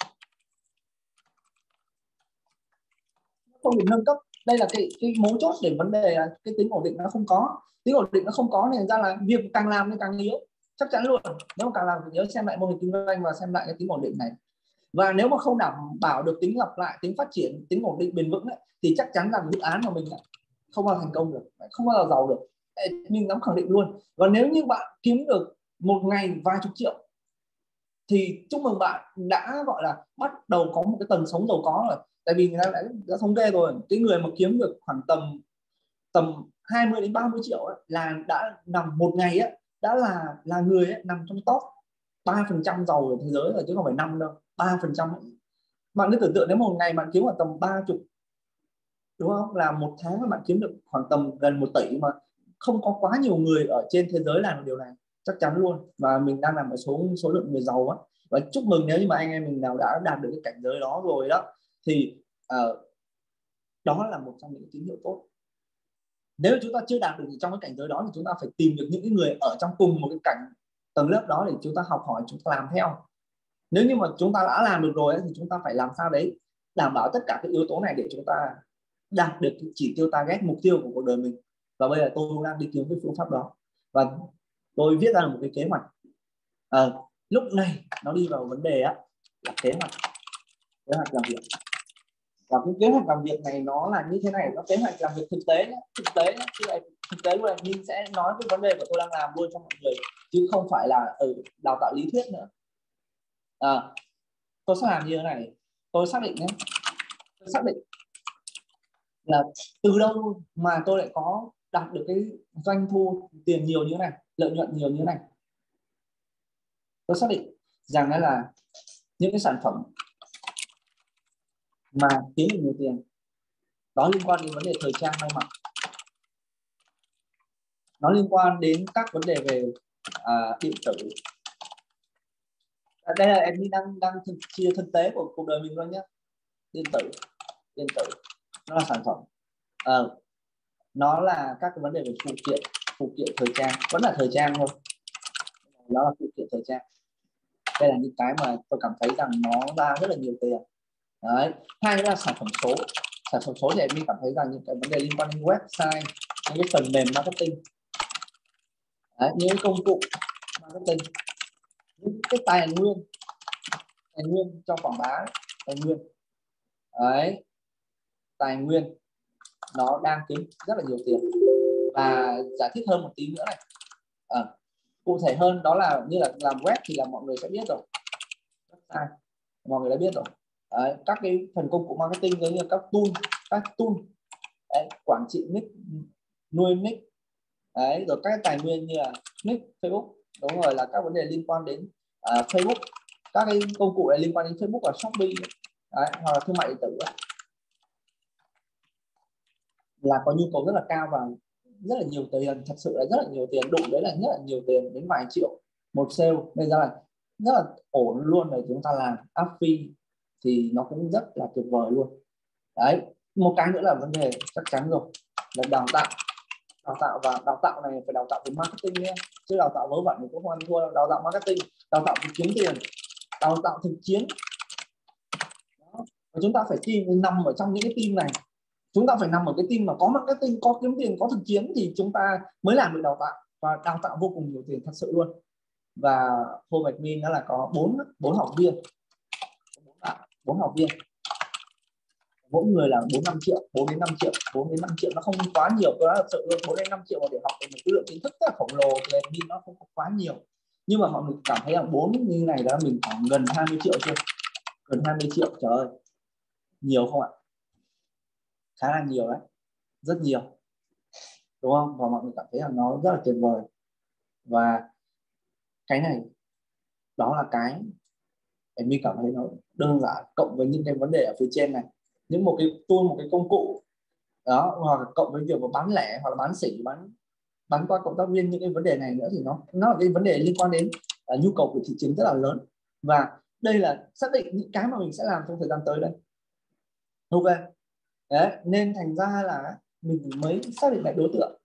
không được nâng cấp. Đây là cái cái mấu chốt để vấn đề là cái tính ổn định nó không có. Tính ổn định nó không có nên ra là việc càng làm thì càng yếu, chắc chắn luôn. Nếu mà càng làm thì nhớ xem lại mô hình kinh doanh và xem lại cái tính ổn định này. Và nếu mà không đảm bảo được tính lặp lại, tính phát triển, tính ổn định bền vững ấy, thì chắc chắn là dự án của mình không bao giờ thành công được, không bao giờ giàu được, mình dám khẳng định luôn. Và nếu như bạn kiếm được một ngày vài chục triệu thì chúc mừng bạn đã gọi là bắt đầu có một cái tầng sống giàu có rồi. Tại vì người ta đã, đã thống kê rồi, cái người mà kiếm được khoảng tầm tầm hai mươi đến ba mươi triệu ấy, là đã nằm một ngày ấy, đã là là người ấy, nằm trong top ba phần trăm giàu ở thế giới rồi, chứ không phải năm đâu, ba phần trăm. Bạn cứ tưởng tượng nếu một ngày bạn kiếm khoảng tầm ba chục, đúng không? Là một tháng mà bạn kiếm được khoảng tầm gần một tỷ, mà không có quá nhiều người ở trên thế giới làm được điều này, chắc chắn luôn. Và mình đang nằm ở số số lượng người giàu á. Và chúc mừng nếu như mà anh em mình nào đã đạt được cái cảnh giới đó rồi đó, thì uh, đó là một trong những tín hiệu tốt. Nếu chúng ta chưa đạt được trong cái cảnh giới đó thì chúng ta phải tìm được những người ở trong cùng một cái cảnh tầng lớp đó để chúng ta học hỏi, chúng ta làm theo. Nếu như mà chúng ta đã làm được rồi thì chúng ta phải làm sao đấy đảm bảo tất cả các yếu tố này để chúng ta đạt được cái chỉ tiêu target, mục tiêu của cuộc đời mình. Và bây giờ tôi cũng đang đi kiếm cái phương pháp đó, và tôi viết ra một cái kế hoạch. À, lúc này nó đi vào vấn đề á, là kế hoạch kế hoạch làm việc. Và cái kế hoạch làm việc này nó là như thế này, nó kế hoạch làm việc thực tế nhé, thực tế nhé, chứ lại thực tế luôn. Mình sẽ nói cái vấn đề của tôi đang làm luôn cho mọi người, chứ không phải là ở ừ, đào tạo lý thuyết nữa. À, tôi sẽ làm như thế này, tôi xác định nhé, tôi xác định là từ đâu mà tôi lại có đạt được cái doanh thu tiền nhiều như thế này, lợi nhuận nhiều như thế này. Tôi xác định rằng là những cái sản phẩm mà kiếm được nhiều tiền đó liên quan đến vấn đề thời trang may mặc, nó liên quan đến các vấn đề về à, điện tử. À, đây là em đang đang chia thực tế của cuộc đời mình luôn nhé. Điện tử, điện tử nó là sản phẩm, à, nó là các cái vấn đề về phụ kiện, phụ kiện thời trang, vẫn là thời trang thôi, nó là phụ kiện thời trang. Đây là những cái mà tôi cảm thấy rằng nó ra rất là nhiều tiền. Đấy. Hai nữa là sản phẩm số. Sản phẩm số thì em cảm thấy rằng những cái vấn đề liên quan đến website, những cái phần mềm marketing, đấy, những cái công cụ marketing, những cái tài nguyên, tài nguyên cho quảng bá, tài nguyên, đấy, tài nguyên nó đang kiếm rất là nhiều tiền. Và giải thích hơn một tí nữa này, à, cụ thể hơn đó là như là làm web thì là mọi người sẽ biết rồi, website mọi người đã biết rồi. Đấy, các cái phần công cụ marketing giống như các tool, các tool đấy, quản trị nick, nuôi nick, đấy, rồi các tài nguyên như là nick Facebook, đúng rồi, là các vấn đề liên quan đến uh, Facebook, các cái công cụ này liên quan đến Facebook và Shopee đấy, hoặc là thương mại điện tử ấy, là có nhu cầu rất là cao và rất là nhiều tiền, thật sự là rất là nhiều tiền, đủ đấy là rất là nhiều tiền, đến vài triệu một sale. Bây giờ là rất là ổn luôn, để chúng ta làm affiliate thì nó cũng rất là tuyệt vời luôn. Đấy, một cái nữa là vấn đề chắc chắn rồi là đào tạo, đào tạo và đào tạo này phải đào tạo về marketing nhé, chứ đào tạo vớ vẩn thì cũng không ăn thua. Đào tạo marketing, đào tạo về kiếm tiền, đào tạo thực chiến. Đó. Và chúng ta phải tìm nằm ở trong những cái team này, chúng ta phải nằm ở cái team mà có marketing, có kiếm tiền, có thực chiến thì chúng ta mới làm được đào tạo, và đào tạo vô cùng nhiều tiền thật sự luôn. Và Home Admin đó là có bốn bốn học viên, bốn học viên, mỗi người là bốn năm triệu, bốn đến năm triệu, bốn đến năm triệu nó không quá nhiều. Tôi nói thật sự luôn, bốn đến năm triệu mà để học được một cái lượng kiến thức rất là khổng lồ thì admin nó không có quá nhiều. Nhưng mà mọi người cảm thấy là bốn như này đó mình khoảng gần hai mươi triệu chưa? Gần hai mươi triệu, trời ơi, nhiều không ạ? Khá là nhiều đấy, rất nhiều, đúng không? Và mọi người cảm thấy là nó rất là tuyệt vời. Và cái này đó là cái admin cảm thấy nó đơn giản, cộng với những cái vấn đề ở phía trên này, những một cái tool, một cái công cụ đó, hoặc cộng với việc bán lẻ hoặc là bán sỉ, bán bán qua cộng tác viên, những cái vấn đề này nữa thì nó nó là cái vấn đề liên quan đến uh, nhu cầu của thị trường rất là lớn. Và đây là xác định những cái mà mình sẽ làm trong thời gian tới đây. Ok, đấy, nên thành ra là mình mới xác định lại đối tượng,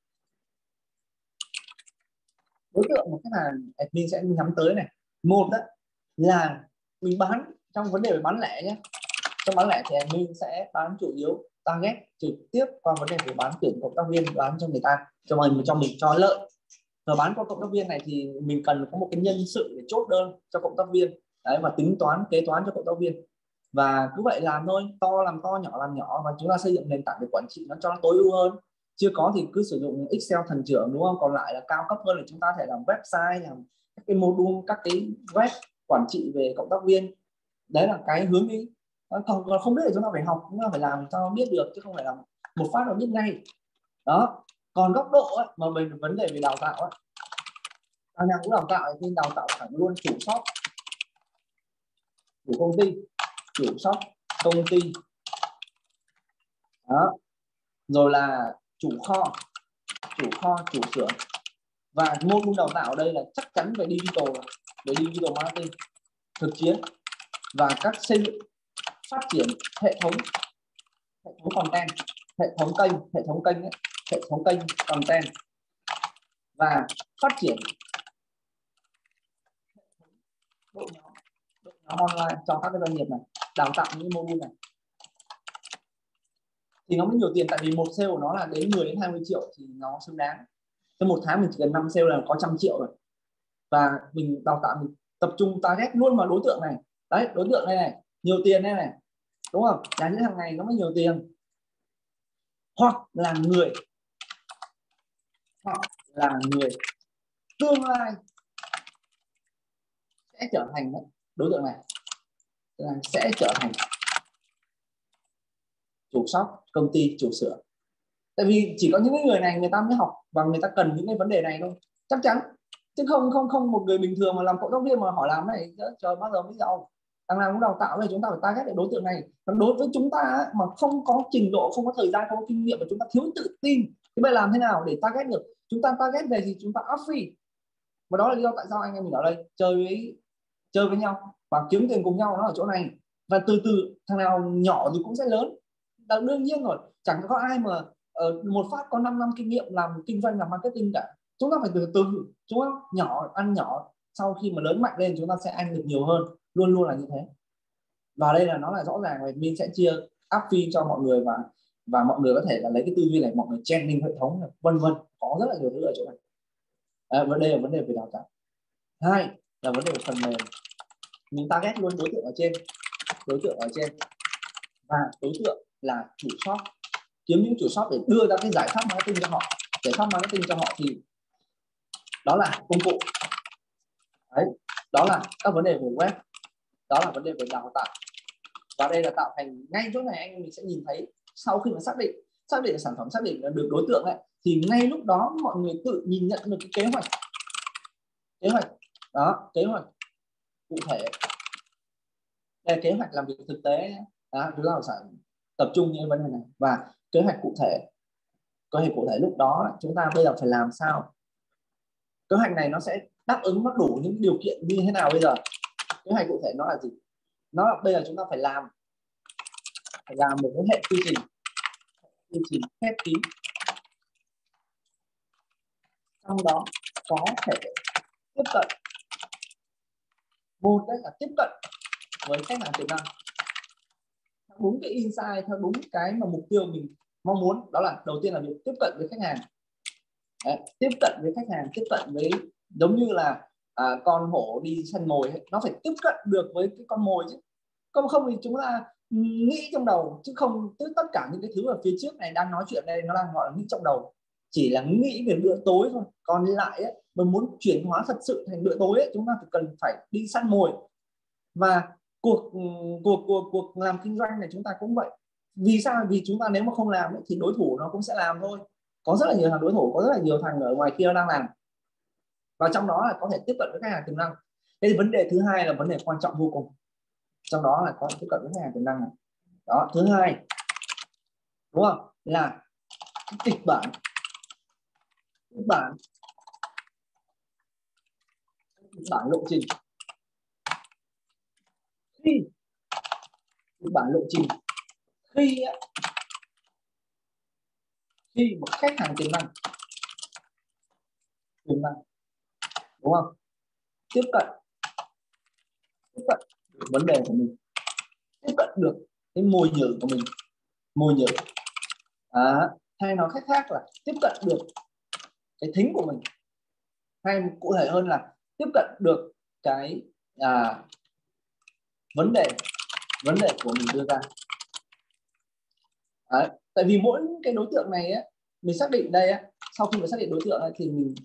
đối tượng một khách hàng admin sẽ nhắm tới này. Một đó là mình bán trong vấn đề về bán lẻ nhé. Trong bán lẻ thì admin sẽ bán chủ yếu target trực tiếp qua vấn đề về bán tuyển cộng tác viên, bán cho người ta, cho mình cho mình cho lợi. Rồi bán qua cộng tác viên này thì mình cần có một cái nhân sự để chốt đơn cho cộng tác viên đấy, và tính toán kế toán cho cộng tác viên. Và cứ vậy làm thôi, to làm to, nhỏ làm nhỏ, và chúng ta xây dựng nền tảng để quản trị nó cho nó tối ưu hơn. Chưa có thì cứ sử dụng Excel thần trưởng, đúng không? Còn lại là cao cấp hơn thì chúng ta thể làm website, làm các cái module, các cái web quản trị về cộng tác viên. Đấy là cái hướng đi. Còn không biết thì chúng ta phải học, chúng ta phải làm cho biết được, chứ không phải làm một phát là biết ngay. Đó. Còn góc độ ấy, mà mình vấn đề về đào tạo ấy, anh em cũng đào tạo thì đào tạo thẳng luôn chủ shop, chủ công ty, chủ shop công ty. Đó. Rồi là chủ kho, chủ kho, chủ xưởng. Và môn đào tạo ở đây là chắc chắn về digital, về digital marketing, thực chiến, và các xây dựng, phát triển hệ thống, hệ thống content, hệ thống kênh, hệ thống kênh ấy, hệ thống kênh content, và phát triển đội nhóm, đội nhóm online cho các cái doanh nghiệp này, đào tạo những module này thì nó mới nhiều tiền. Tại vì một sale của nó là đến mười đến hai mươi triệu thì nó xứng đáng. Trong một tháng mình chỉ cần năm sale là có trăm triệu rồi. Và mình đào tạo, mình tập trung target luôn vào đối tượng này. Đấy, đối tượng này này, nhiều tiền đây này, đúng không? Là những thằng này nó mới nhiều tiền, hoặc là người hoặc là người tương lai sẽ trở thành đối tượng này, sẽ trở thành chủ shop, công ty, chủ xưởng. Tại vì chỉ có những người này người ta mới học và người ta cần những cái vấn đề này thôi, chắc chắn. Chứ không không không một người bình thường mà làm cộng tác viên mà hỏi làm này trời bao giờ mới giàu. Đằng nào cũng đào tạo về chúng ta phải target để đối tượng này. Còn đối với chúng ta mà không có trình độ, không có thời gian, không có kinh nghiệm và chúng ta thiếu tự tin thì bây giờ làm thế nào để target được? Chúng ta target về thì chúng ta up free. Và đó là lý do tại sao anh em mình ở đây chơi với chơi với nhau và kiếm tiền cùng nhau, nó ở chỗ này. Và từ từ thằng nào nhỏ thì cũng sẽ lớn, là đương nhiên rồi. Chẳng có ai mà uh, một phát có năm năm kinh nghiệm làm kinh doanh, làm marketing cả. Chúng ta phải từ từ, chúng ta nhỏ ăn nhỏ, sau khi mà lớn mạnh lên chúng ta sẽ ăn được nhiều hơn, luôn luôn là như thế. Và đây là nó là rõ ràng, mình sẽ chia áp fee cho mọi người và và mọi người có thể là lấy cái tư duy này, mọi người training hệ thống vân vân, có rất là nhiều thứ ở chỗ này. À, vấn đề là vấn đề về đào tạo. Hai là vấn đề về phần mềm. Mình target luôn đối tượng ở trên, đối tượng ở trên và đối tượng là chủ shop, kiếm những chủ shop để đưa ra cái giải pháp marketing cho họ. Giải pháp marketing cho họ thì đó là công cụ. Đấy, đó là các vấn đề về web, đó là vấn đề về đào tạo. Và đây là tạo thành ngay chỗ này anh mình sẽ nhìn thấy sau khi mà xác định xác định sản phẩm, xác định được đối tượng ấy, thì ngay lúc đó mọi người tự nhìn nhận được cái kế hoạch kế hoạch đó, kế hoạch cụ thể. Đây, kế hoạch làm việc thực tế đó, chúng ta phải tập trung những vấn đề này và kế hoạch cụ thể. Kế hoạch cụ thể lúc đó chúng ta bây giờ phải làm sao kế hoạch này nó sẽ đáp ứng nó đủ những điều kiện như thế nào. Bây giờ kế hoạch cụ thể nó là gì? Nó là bây giờ chúng ta phải làm phải làm một cái hệ quy trình quy trình khép kín, trong đó có thể tiếp cận, một đấy là tiếp cận với khách hàng tiềm năng theo đúng cái insight, theo đúng cái mà mục tiêu mình mong muốn. Đó là đầu tiên là việc tiếp cận với khách hàng. Đấy, tiếp cận với khách hàng, tiếp cận với giống như là à, con hổ đi săn mồi ấy, nó phải tiếp cận được với cái con mồi chứ. Không không thì chúng ta nghĩ trong đầu chứ không, tất cả những cái thứ ở phía trước này đang nói chuyện đây nó đang gọi là nghĩ trong đầu, chỉ là nghĩ về bữa tối thôi. Còn lại ấy, mà muốn chuyển hóa thật sự thành bữa tối ấy, chúng ta phải cần phải đi săn mồi. Và cuộc cuộc cuộc cuộc làm kinh doanh này chúng ta cũng vậy. Vì sao? Vì chúng ta nếu mà không làm ấy, thì đối thủ nó cũng sẽ làm thôi. Có rất là nhiều thằng đối thủ, có rất là nhiều thằng ở ngoài kia đang làm, và trong đó là có thể tiếp cận với khách hàng tiềm năng. Thế thì vấn đề thứ hai là vấn đề quan trọng vô cùng, trong đó là có tiếp cận với khách hàng tiềm năng này. Đó, thứ hai đúng không, là cái kịch bản kịch bản kịch bản lộ trình. Khi kịch bản lộ trình khi khi một khách hàng tiềm năng tiềm năng đúng không, tiếp cận tiếp cận được vấn đề của mình, tiếp cận được cái mồi nhử của mình, mồi nhử à, hay nói cách khác là tiếp cận được cái thính của mình, hay cụ thể hơn là tiếp cận được cái à, vấn đề vấn đề của mình đưa ra. Đấy, tại vì mỗi cái đối tượng này á, mình xác định đây á, sau khi mình xác định đối tượng ấy, thì mình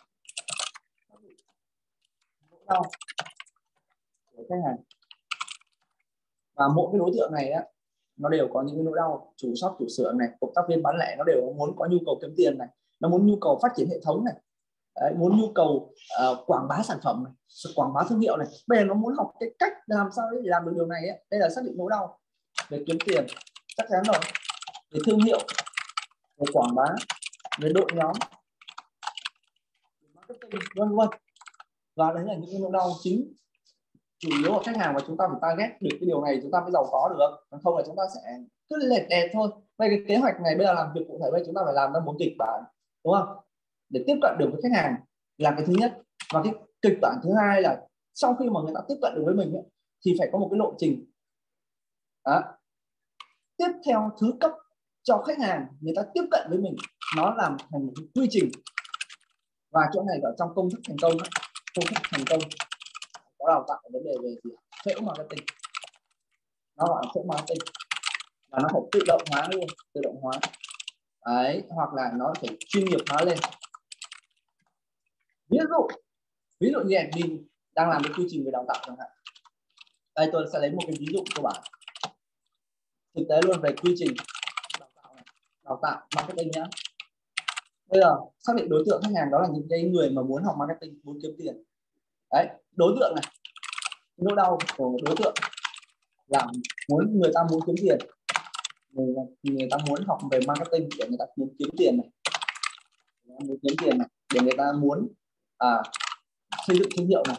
nỗi đau của khách hàng, và mỗi cái đối tượng này á nó đều có những cái nỗi đau. Chủ shop, chủ xưởng này, cộng tác viên bán lẻ nó đều muốn có nhu cầu kiếm tiền này, nó muốn nhu cầu phát triển hệ thống này. Đấy, muốn nhu cầu uh, quảng bá sản phẩm này, quảng bá thương hiệu này. Bây giờ nó muốn học cái cách làm sao để làm được điều này ấy. Đây là xác định nỗi đau về kiếm tiền, chắc chắn rồi, về thương hiệu, về quảng bá, về đội nhóm, marketing, vân vân. Và đấy là những cái nỗi đau chính chủ yếu của khách hàng, và chúng ta phải target được cái điều này chúng ta mới giàu có được. Còn không là chúng ta sẽ cứ lệch đèn thôi. Vậy cái kế hoạch này bây giờ làm việc cụ thể, bây chúng ta phải làm ra một kịch bản, đúng không, để tiếp cận được với khách hàng là cái thứ nhất. Và cái kịch bản thứ hai là sau khi mà người ta tiếp cận được với mình ấy, thì phải có một cái lộ trình. Đó. Tiếp theo thứ cấp cho khách hàng người ta tiếp cận với mình, nó làm thành một cái quy trình. Và chỗ này ở trong công thức thành công ấy, công thức thành công có đào tạo vấn đề về gì? Sales marketing. nó gọi là phễu marketing, và nó phải tự động hóa luôn, tự động hóa đấy, hoặc là nó phải chuyên nghiệp hóa lên. Ví dụ ví dụ như admin đang làm cái quy trình về đào tạo chẳng hạn, đây tôi sẽ lấy một cái ví dụ cơ bản thực tế luôn về quy trình đào tạo này, đào tạo marketing nhá. Bây giờ xác định đối tượng khách hàng đó là những cái người mà muốn học marketing, muốn kiếm tiền đấy. Đối tượng này, nỗi đau của đối tượng là muốn, người ta muốn kiếm tiền, người, người ta muốn học về marketing để người ta muốn kiếm tiền này, người ta muốn kiếm tiền này để người ta muốn à, xây dựng thương hiệu này.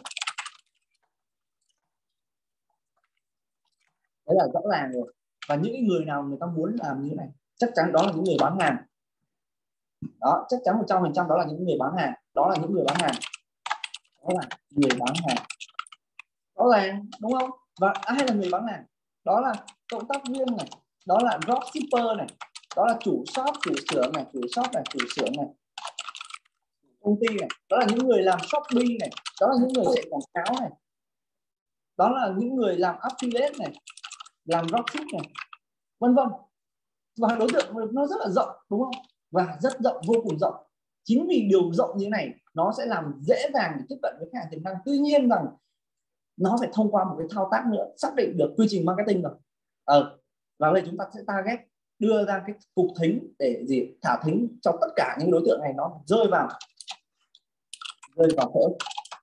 Đấy là rõ ràng rồi. Và những người nào người ta muốn làm như thế này, chắc chắn đó là những người bán hàng. Đó, chắc chắn một trăm phần trăm đó là những người bán hàng, đó là những người bán hàng, đó là người bán hàng, rõ ràng đúng không? Và ai là người bán hàng? Đó là cộng tác viên này, đó là dropshipper này, đó là chủ shop, chủ xưởng này, chủ shop này, chủ xưởng này, công ty này, đó là những người làm shopping này, đó là những người chạy quảng cáo này, đó là những người làm affiliate này, làm dropship này, vân vân. Và đối tượng nó rất là rộng đúng không? Và rất rộng, vô cùng rộng. Chính vì điều rộng như thế này nó sẽ làm dễ dàng để tiếp cận với khách hàng tiềm năng. Tuy nhiên rằng nó phải thông qua một cái thao tác nữa, xác định được quy trình marketing rồi. Ờ, và đây chúng ta sẽ target, đưa ra cái cục thính để gì thả thính cho tất cả những đối tượng này nó rơi vào rơi vào phễu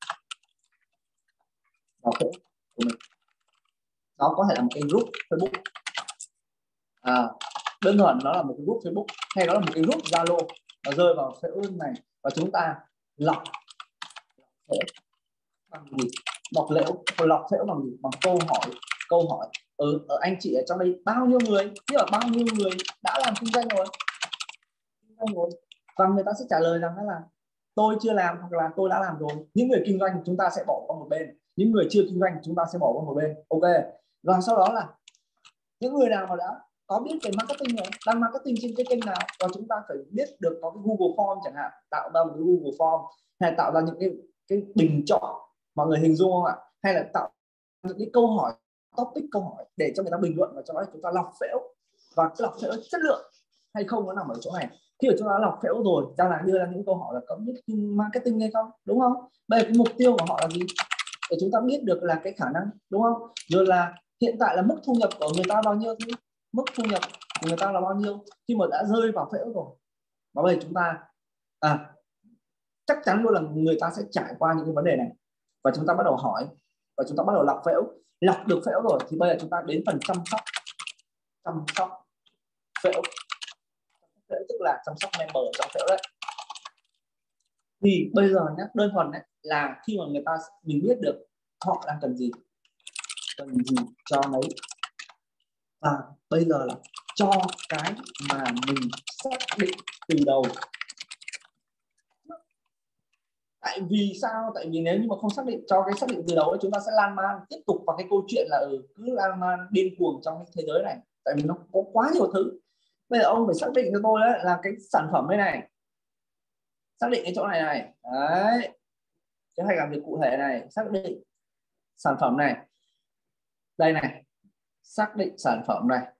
vào phễu của mình. Nó có thể là một cái group Facebook, à, đơn thuần nó là một cái group Facebook, hay nó là một cái group Zalo, nó rơi vào phễu này. Và chúng ta lọc phễu bằng gì? Lọc phễu lọc phễu bằng gì? Bằng câu hỏi câu hỏi ừ, ở anh chị ở trong đây bao nhiêu người, tức là bao nhiêu người đã làm kinh doanh rồi, kinh doanh rồi, và người ta sẽ trả lời rằng là tôi chưa làm hoặc là tôi đã làm rồi. Những người kinh doanh chúng ta sẽ bỏ qua một bên, những người chưa kinh doanh chúng ta sẽ bỏ qua một bên. Ok, và sau đó là những người nào mà đã có biết về marketing rồi, đang marketing trên cái kênh nào, và chúng ta phải biết được có cái Google Form chẳng hạn, tạo ra một cái Google Form, hay tạo ra những cái cái bình chọn, mọi người hình dung không ạ? Hay là tạo những cái câu hỏi, topic câu hỏi để cho người ta bình luận, và cho đó chúng ta lọc phễu. Và cái lọc phễu chất lượng hay không nó nằm ở chỗ này. Khi mà chúng ta lọc phễu rồi, ra là đưa ra những câu hỏi là có biết marketing hay không, đúng không? Đây cái mục tiêu của họ là gì, để chúng ta biết được là cái khả năng, đúng không? Rồi là hiện tại là mức thu nhập của người ta bao nhiêu, thì mức thu nhập của người ta là bao nhiêu khi mà đã rơi vào phễu rồi. Và bây giờ chúng ta à, chắc chắn luôn là người ta sẽ trải qua những cái vấn đề này, và chúng ta bắt đầu hỏi, và chúng ta bắt đầu lọc phễu. Lọc được phễu rồi thì bây giờ chúng ta đến phần chăm sóc chăm sóc phễu, tức là chăm sóc member trong phễu đấy. Thì bây giờ nhé, đơn thuần đấy là khi mà người ta mình biết được họ đang cần gì, cần gì cho lấy, và bây giờ là cho cái mà mình xác định từ đầu. Tại vì sao? Tại vì nếu như mà không xác định, cho cái xác định từ đầu ấy, chúng ta sẽ lan man tiếp tục vào cái câu chuyện là ừ, cứ lan man điên cuồng trong cái thế giới này, tại vì nó có quá nhiều thứ. Bây giờ ông phải xác định cho tôi đấy là cái sản phẩm đây này, xác định cái chỗ này này đấy, kế hoạch làm việc cụ thể này, xác định sản phẩm này, đây này, xác định sản phẩm này,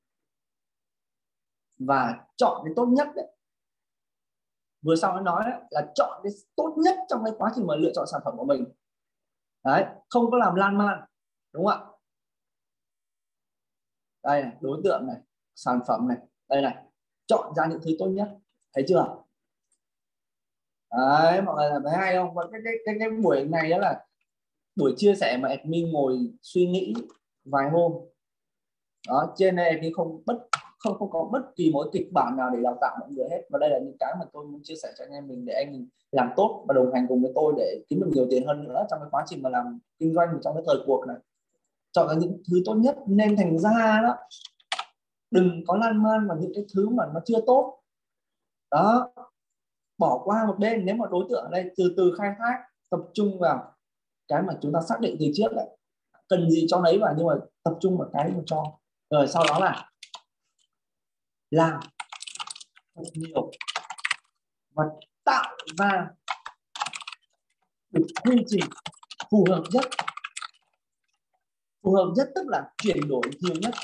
và chọn cái tốt nhất đấy. Vừa sau nó nói đấy, là chọn cái tốt nhất trong cái quá trình mà lựa chọn sản phẩm của mình đấy, không có làm lan man, đúng không ạ? Đây này, đối tượng này, sản phẩm này, đây này, chọn ra những thứ tốt nhất, thấy chưa? Đấy, mọi người là thấy hay không? Và cái cái cái, cái buổi này đó là buổi chia sẻ mà admin ngồi suy nghĩ vài hôm đó, trên đây admin không bất không không có bất kỳ một kịch bản nào để đào tạo mọi người hết, và đây là những cái mà tôi muốn chia sẻ cho anh em mình để anh mình làm tốt và đồng hành cùng với tôi để kiếm được nhiều tiền hơn nữa trong cái quá trình mà làm kinh doanh trong cái thời cuộc này. Chọn ra những thứ tốt nhất, nên thành ra đó đừng có lan man vào những cái thứ mà nó chưa tốt đó, bỏ qua một bên. Nếu mà đối tượng ở đây từ từ khai thác, tập trung vào cái mà chúng ta xác định từ trước đấy, cần gì cho lấy vào, nhưng mà tập trung vào cái mà cho, rồi sau đó là làm thật nhiều và tạo ra được quy trình phù hợp nhất phù hợp nhất tức là chuyển đổi nhiều nhất.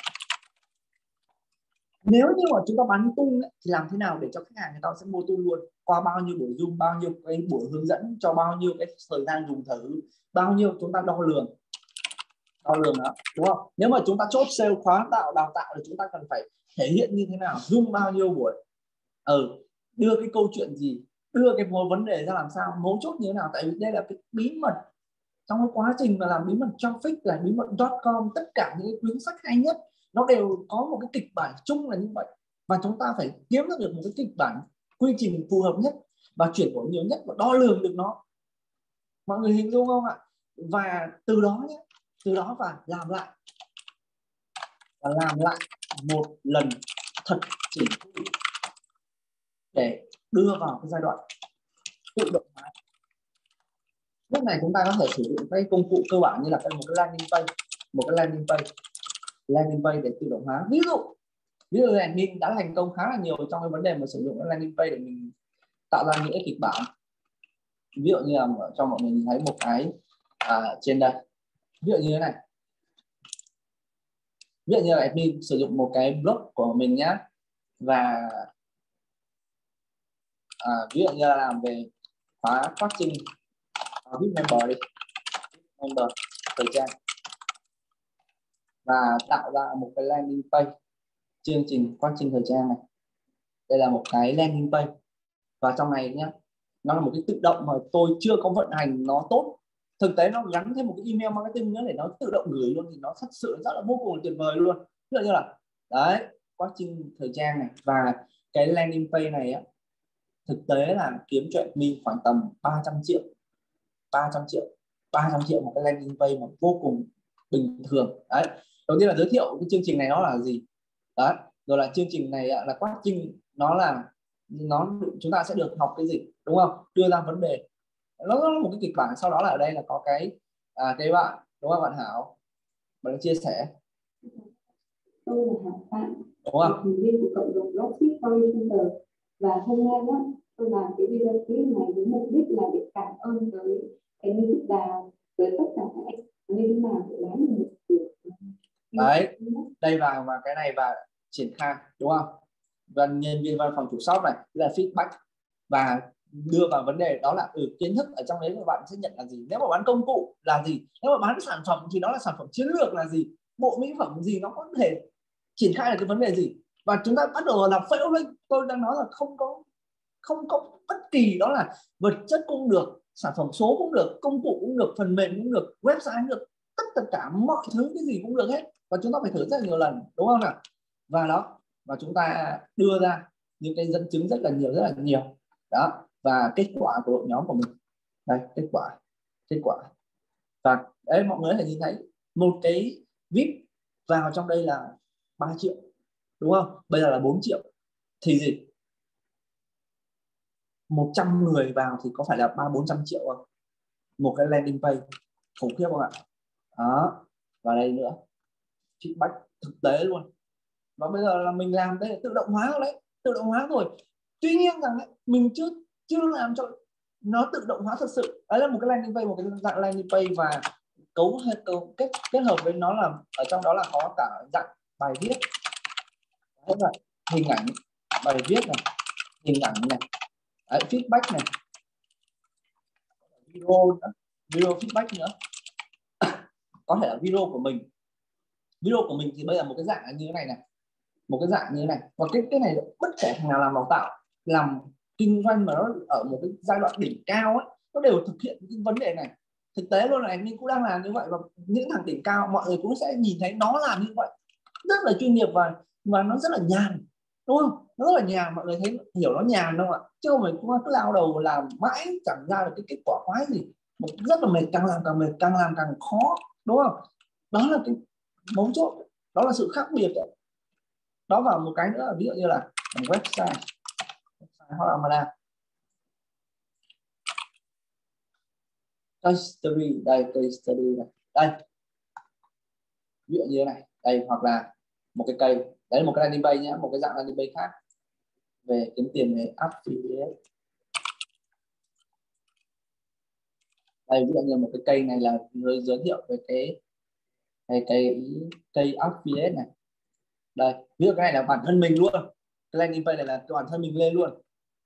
Nếu như mà chúng ta bán tung ấy, thì làm thế nào để cho khách hàng người ta sẽ mua tung luôn, qua bao nhiêu buổi zoom, bao nhiêu cái buổi hướng dẫn, cho bao nhiêu cái thời gian dùng thử, bao nhiêu chúng ta đo lường đo lường đó, đúng không? Nếu mà chúng ta chốt sale, khóa tạo, đào tạo thì chúng ta cần phải thể hiện như thế nào, zoom bao nhiêu buổi, ừ, đưa cái câu chuyện gì, đưa cái vấn đề ra làm sao, mấu chốt như thế nào. Tại vì đây là cái bí mật trong cái quá trình mà làm bí mật traffic, là bí mật .com, tất cả những cái quyển sách hay nhất nó đều có một cái kịch bản chung là như vậy, và chúng ta phải kiếm ra được một cái kịch bản quy trình phù hợp nhất và chuyển đổi nhiều nhất và đo lường được nó. Mọi người hình dung không ạ? Và từ đó nhé, từ đó và làm lại và làm lại một lần thật chỉnh để đưa vào cái giai đoạn tự động hóa. Lúc này chúng ta có thể sử dụng cái công cụ cơ bản như là một cái landing page, một cái landing page, landing page để tự động hóa. Ví dụ ví dụ này mình đã thành công khá là nhiều trong cái vấn đề mà sử dụng cái landing page để mình tạo ra những cái kịch bản. Ví dụ như là cho mọi người nhìn thấy một cái à, trên đây, ví dụ như thế này, ví dụ như là admin sử dụng một cái blog của mình nhé, và à, ví dụ như là làm về khóa coaching uh, vê i pê member đi, member thời trang, và tạo ra một cái landing page chương trình coaching thời trang này. Đây là một cái landing page, và trong này nhé, nó là một cái tự động mà tôi chưa có vận hành nó tốt. Thực tế nó gắn thêm một cái email marketing nữa để nó tự động gửi luôn, thì nó thật sự rất là vô cùng tuyệt vời luôn. Ví dụ như là đấy, coaching thời trang này, và cái landing page này á, thực tế là kiếm cho admin khoảng tầm ba trăm triệu, ba trăm triệu, ba trăm triệu một cái landing page mà vô cùng bình thường. Đấy, đầu tiên là giới thiệu cái chương trình này nó là gì, đấy, rồi là chương trình này là coaching, nó là nó chúng ta sẽ được học cái gì, đúng không, đưa ra vấn đề, nó là một cái kịch bản. Sau đó là ở đây là có cái à, cái bạn, đúng không bạn Hảo, bạn chia sẻ. Tôi là Hảo Phạm, đúng không, thành viên của cộng đồng Dropship Story Center, và hôm nay á, tôi làm cái video clip này với mục đích là để cảm ơn tới cái Music Đào, với tất cả các anh như thế nào để làm được được đấy, đây vào và cái này và triển khai, đúng không, và nhân viên văn phòng chủ shop này là feedback và đưa vào vấn đề đó là ừ, kiến thức ở trong đấy các bạn sẽ nhận là gì, nếu mà bán công cụ là gì, nếu mà bán sản phẩm thì đó là sản phẩm chiến lược là gì, bộ mỹ phẩm gì, nó có thể triển khai được cái vấn đề gì. Và chúng ta bắt đầu làm fail lên. Tôi đang nói là không có không có bất kỳ, đó là vật chất cũng được, sản phẩm số cũng được, công cụ cũng được, phần mềm cũng được, website cũng được, tất tất cả mọi thứ cái gì cũng được hết, và chúng ta phải thử rất nhiều lần, đúng không nào. Và đó, và chúng ta đưa ra những cái dẫn chứng rất là nhiều, rất là nhiều đó, và kết quả của đội nhóm của mình đây, kết quả kết quả và đấy, mọi người có thể nhìn thấy một cái vê i pê vào trong đây là ba triệu, đúng không, bây giờ là bốn triệu, thì gì, một trăm người vào thì có phải là ba bốn trăm triệu không, một cái landing page khủng khiếp không ạ. Đó, và đây nữa, feedback thực tế luôn. Và bây giờ là mình làm đây là tự động hóa rồi đấy, tự động hóa rồi, tuy nhiên rằng đấy, mình chưa chưa làm cho nó tự động hóa thật sự. Đấy là một cái landing page, một cái dạng landing page, và cấu, cấu kết kết hợp với nó là ở trong đó là có cả dạng bài viết, là hình ảnh, bài viết này, hình ảnh này, đấy, feedback này, video nữa, video feedback nữa có thể là video của mình. Video của mình thì bây giờ một cái dạng như thế này này, một cái dạng như thế này, và cái cái này bất kể thằng nào làm đào tạo, làm kinh doanh mà nó ở một cái giai đoạn đỉnh cao ấy, nó đều thực hiện những vấn đề này. Thực tế luôn này, mình cũng đang làm như vậy, và những thằng đỉnh cao mọi người cũng sẽ nhìn thấy nó làm như vậy rất là chuyên nghiệp, và và nó rất là nhàn, đúng không, nó rất là nhàn, mọi người thấy hiểu nó nhàn không ạ, chứ không phải cũng cứ lao đầu làm mãi chẳng ra được cái kết quả khoái gì, một rất là mệt, càng làm càng mệt, càng làm càng khó, đúng không. Đó là cái mấu chốt, đó là sự khác biệt đấy. Đó, vào một cái nữa là ví dụ như là website, website hoặc là mà làm case study, đây case study này, đây ví dụ như thế này, đây, hoặc là một cái cây, đấy là một cái landing page nhé, một cái dạng landing page khác về kiếm tiền về affiliate. Đây ví dụ như một cái cây này là người giới thiệu về cái cái cái cây affiliate này. Đây, ví dụ cái này là bản thân mình luôn, cái landing page này là bản thân mình lên luôn,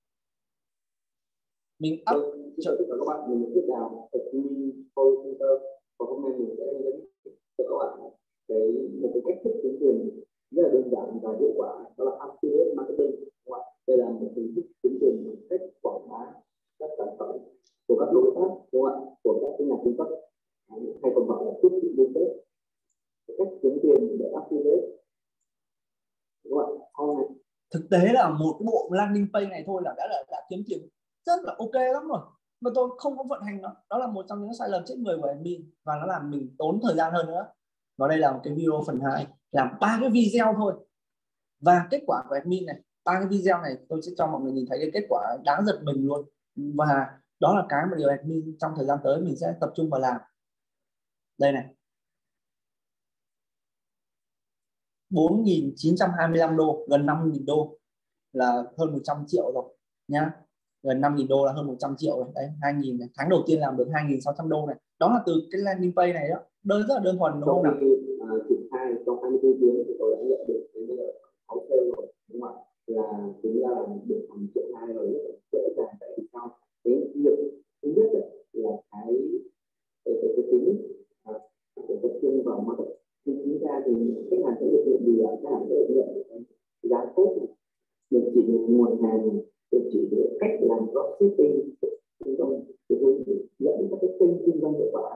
mình up cho tất cả các bạn mình biết nào admin center, và hôm nay mình sẽ hướng cho các bạn cái một cái cách thức kiếm tiền rất là đơn giản và hiệu quả, đó là affiliate marketing. Đây là một hình thức kiếm tiền một cách quảng bá các sản phẩm của các đối tác, đúng không ạ, của các nhà cung cấp, hay còn gọi là tiếp thị liên kết. Cách kiếm tiền để affiliate, đúng không ạ? Thực tế là một cái bộ landing page này thôi là đã là đã kiếm tiền rất là ok lắm rồi, mà tôi không có vận hành nó. Đó là một trong những sai lầm chết người của admin, và nó làm mình tốn thời gian hơn nữa. Và đây là một cái video phần hai, làm ba cái video thôi, và kết quả của admin này, ba cái video này tôi sẽ cho mọi người nhìn thấy cái kết quả đáng giật mình luôn. Và đó là cái mà điều admin trong thời gian tới mình sẽ tập trung vào làm. Đây này, bốn nghìn chín trăm hai mươi lăm đô, gần năm nghìn đô, là hơn một trăm triệu rồi nhá. Gần năm nghìn đô là hơn một trăm triệu rồi. Đấy, hai nghìn này. Tháng đầu tiên làm được hai nghìn sáu trăm đô này. Đó là từ cái landing page này đó. Đơn rất là đơn thuần đúng không nào? Triển khai trong hai mươi bốn tiếng thì tôi đã nhận được đến bây giờ sáu sale rồi, đúng không ạ? Là tính ra là được khoảng triệu hai rồi, rất là dễ dàng. Tại vì sao? Cái việc thứ nhất là cái cái cái cái tính để tập trung vào marketing. Thì chính ra thì khách hàng sẽ được nhận gì là khách hàng sẽ được nhận giá tốt, được chỉ được nguồn hàng, được chỉ được cách làm dropshipping, kinh doanh, được dẫn các cái kênh kinh doanh hiệu quả.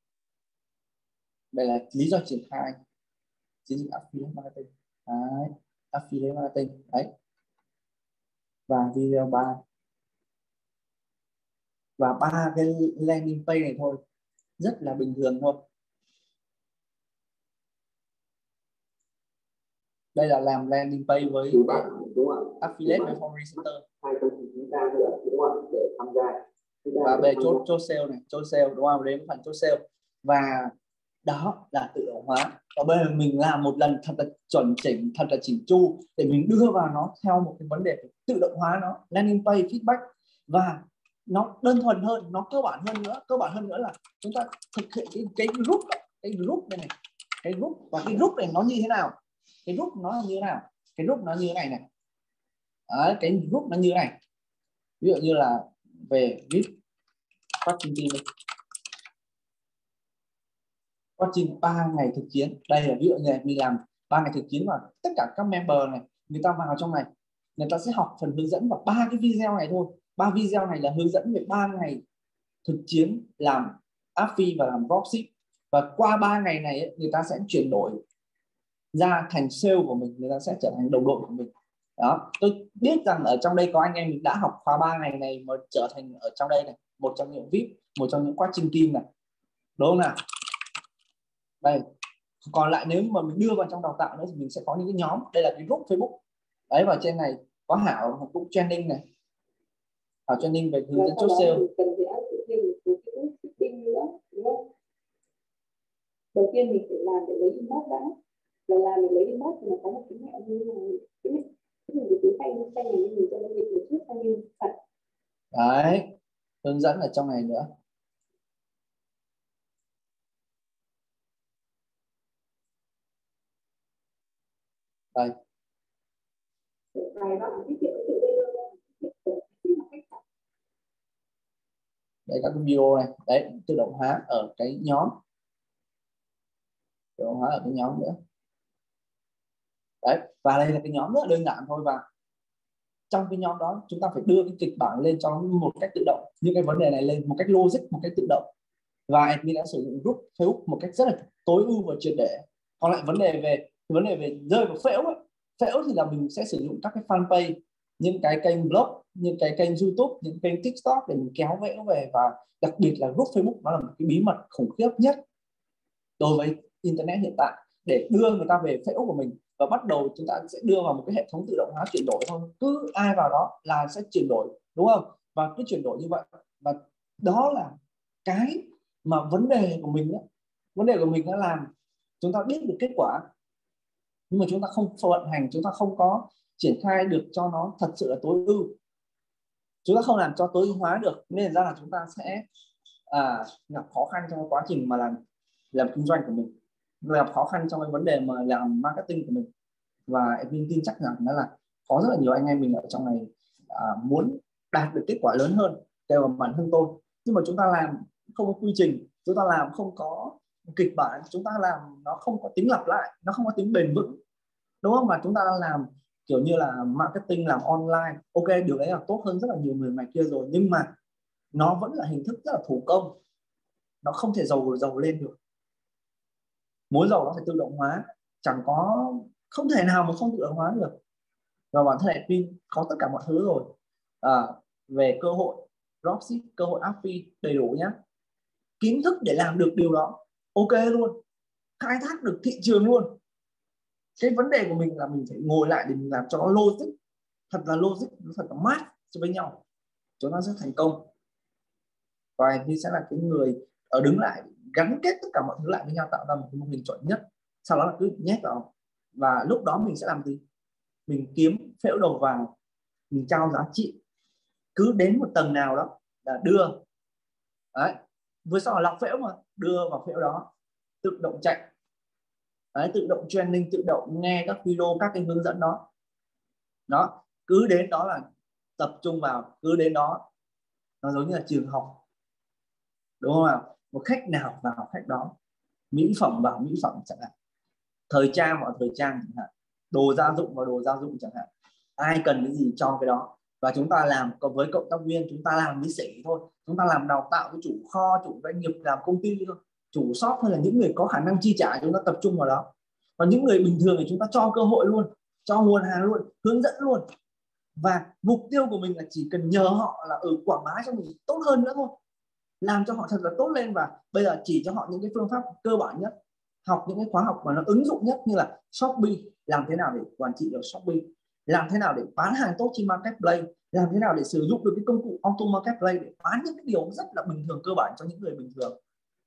Đây là lý do triển khai chiến dịch affiliate marketing. Đấy, affiliate marketing đấy. Và video ba, và ba cái landing page này thôi, rất là bình thường thôi. Đây là làm landing page với bạn, đúng không? affiliate với Foreign Center. hai trăm chín mươi ba nữa, đúng không? Để tham gia. Và về chốt chốt sale này, chốt sale đúng không? Đến phần chốt sale. Và đó là tự động hóa. Và bây giờ mình làm một lần thật là chuẩn chỉnh, thật là chỉnh chu để mình đưa vào nó theo một cái vấn đề tự động hóa nó, landing page, feedback, và nó đơn thuần hơn, nó cơ bản hơn nữa. Cơ bản hơn nữa là chúng ta thực hiện cái, cái group, cái group này này, cái group, và cái group này nó như thế nào? Cái group nó như thế nào? Cái group nó như thế này này. Đấy, cái group nó như thế này. Ví dụ như là về vê i pê coaching team đây. Coaching ba ngày thực chiến. Đây là ví dụ như mình làm ba ngày thực chiến, và tất cả các member này, người ta vào trong này, người ta sẽ học phần hướng dẫn vào ba cái video này thôi. Ba video này là hướng dẫn về ba ngày thực chiến làm affiliate và làm dropship. Và qua ba ngày này ấy, người ta sẽ chuyển đổi ra thành sale của mình, người ta sẽ trở thành đồng đội của mình. Đó, tôi biết rằng ở trong đây có anh em mình đã học khóa ba ngày này mà trở thành ở trong đây này, một trong những vê i pê, một trong những coaching team này, đúng không nào? Đây, còn lại nếu mà mình đưa vào trong đào tạo nữa thì mình sẽ có những cái nhóm. Đây là cái group Facebook đấy, và trên này có Hảo cũng trending này, Hảo trending về hướng dẫn chốt sale. Đầu tiên mình phải làm để lấy inbox đã, là làm để lấy inbox thì nó có một cái mẹo như này, cái này mình cứ thay thay này mình cho nó dịch một chút sang như thật. Đấy, hướng dẫn ở trong này nữa. Đây. Đây các cái video này, đấy, tự động hóa ở cái nhóm, tự động hóa ở cái nhóm nữa. Đấy, và đây là cái nhóm rất là đơn giản thôi, và trong cái nhóm đó chúng ta phải đưa cái kịch bản lên cho một cách tự động, những cái vấn đề này lên một cách logic, một cách tự động. Và admin đã sử dụng group Facebook một cách rất là tối ưu và triệt để. Còn lại vấn đề về vấn đề về rơi vào phễu ấy, phễu thì là mình sẽ sử dụng các cái fanpage, những cái kênh blog, những cái kênh YouTube, những kênh TikTok để mình kéo phễu về. Và đặc biệt là group Facebook, nó là một cái bí mật khủng khiếp nhất đối với internet hiện tại, để đưa người ta về phễu của mình. Và bắt đầu chúng ta sẽ đưa vào một cái hệ thống tự động hóa chuyển đổi thôi, cứ ai vào đó là sẽ chuyển đổi, đúng không? Và cứ chuyển đổi như vậy. Và đó là cái mà vấn đề của mình đó. Vấn đề của mình đã làm chúng ta biết được kết quả, nhưng mà chúng ta không vận hành, chúng ta không có triển khai được cho nó thật sự là tối ưu, chúng ta không làm cho tối ưu hóa được, nên ra là chúng ta sẽ à, gặp khó khăn trong quá trình mà làm làm kinh doanh của mình. gặp khó khăn trong cái vấn đề mà làm marketing của mình. Và admin tin chắc rằng đó là có rất là nhiều anh em mình ở trong này à, muốn đạt được kết quả lớn hơn kể cả bản thân tôi, nhưng mà chúng ta làm không có quy trình, chúng ta làm không có kịch bản, chúng ta làm nó không có tính lặp lại, nó không có tính bền vững, đúng không? Mà chúng ta làm kiểu như là marketing làm online, ok điều đấy là tốt hơn rất là nhiều người ngoài kia rồi, nhưng mà nó vẫn là hình thức rất là thủ công, nó không thể giàu giàu lên được. Muốn giàu nó phải tự động hóa, chẳng có không thể nào mà không tự động hóa được. Và bản thân admin có tất cả mọi thứ rồi, à, về cơ hội dropship, cơ hội affiliate đầy đủ nhé, kiến thức để làm được điều đó ok luôn, khai thác được thị trường luôn. Cái vấn đề của mình là mình phải ngồi lại để mình làm cho nó logic, thật là logic, thật là mát với nhau, chúng ta sẽ thành công. Và admin sẽ là cái người ở đứng lại gắn kết tất cả mọi thứ lại với nhau, tạo ra một cái mô hình chuẩn nhất, sau đó là cứ nhét vào. Và lúc đó mình sẽ làm gì? Mình kiếm phễu đầu vào, mình trao giá trị, cứ đến một tầng nào đó là đưa đấy, với sau là lọc phễu mà đưa vào phễu đó, tự động chạy đấy, tự động training, tự động nghe các video, các cái hướng dẫn đó đó, cứ đến đó là tập trung vào, cứ đến đó nó giống như là trường học, đúng không nào? Một khách nào vào khách đó, mỹ phẩm vào mỹ phẩm chẳng hạn, thời trang vào thời trang chẳng hạn, đồ gia dụng vào đồ gia dụng chẳng hạn, ai cần cái gì cho cái đó. Và chúng ta làm với cộng tác viên, chúng ta làm với sĩ thôi, chúng ta làm đào tạo với chủ kho, chủ doanh nghiệp, làm công ty thôi, chủ shop hay là những người có khả năng chi trả, chúng ta tập trung vào đó. Và những người bình thường thì chúng ta cho cơ hội luôn, cho nguồn hàng luôn, hướng dẫn luôn. Và mục tiêu của mình là chỉ cần nhờ họ là ở quảng bá cho mình tốt hơn nữa thôi, làm cho họ thật là tốt lên. Và bây giờ chỉ cho họ những cái phương pháp cơ bản nhất, học những cái khóa học mà nó ứng dụng nhất, như là Shopee, làm thế nào để quản trị được Shopee, làm thế nào để bán hàng tốt trên marketplace, làm thế nào để sử dụng được cái công cụ auto marketplace để bán những cái điều rất là bình thường, cơ bản cho những người bình thường,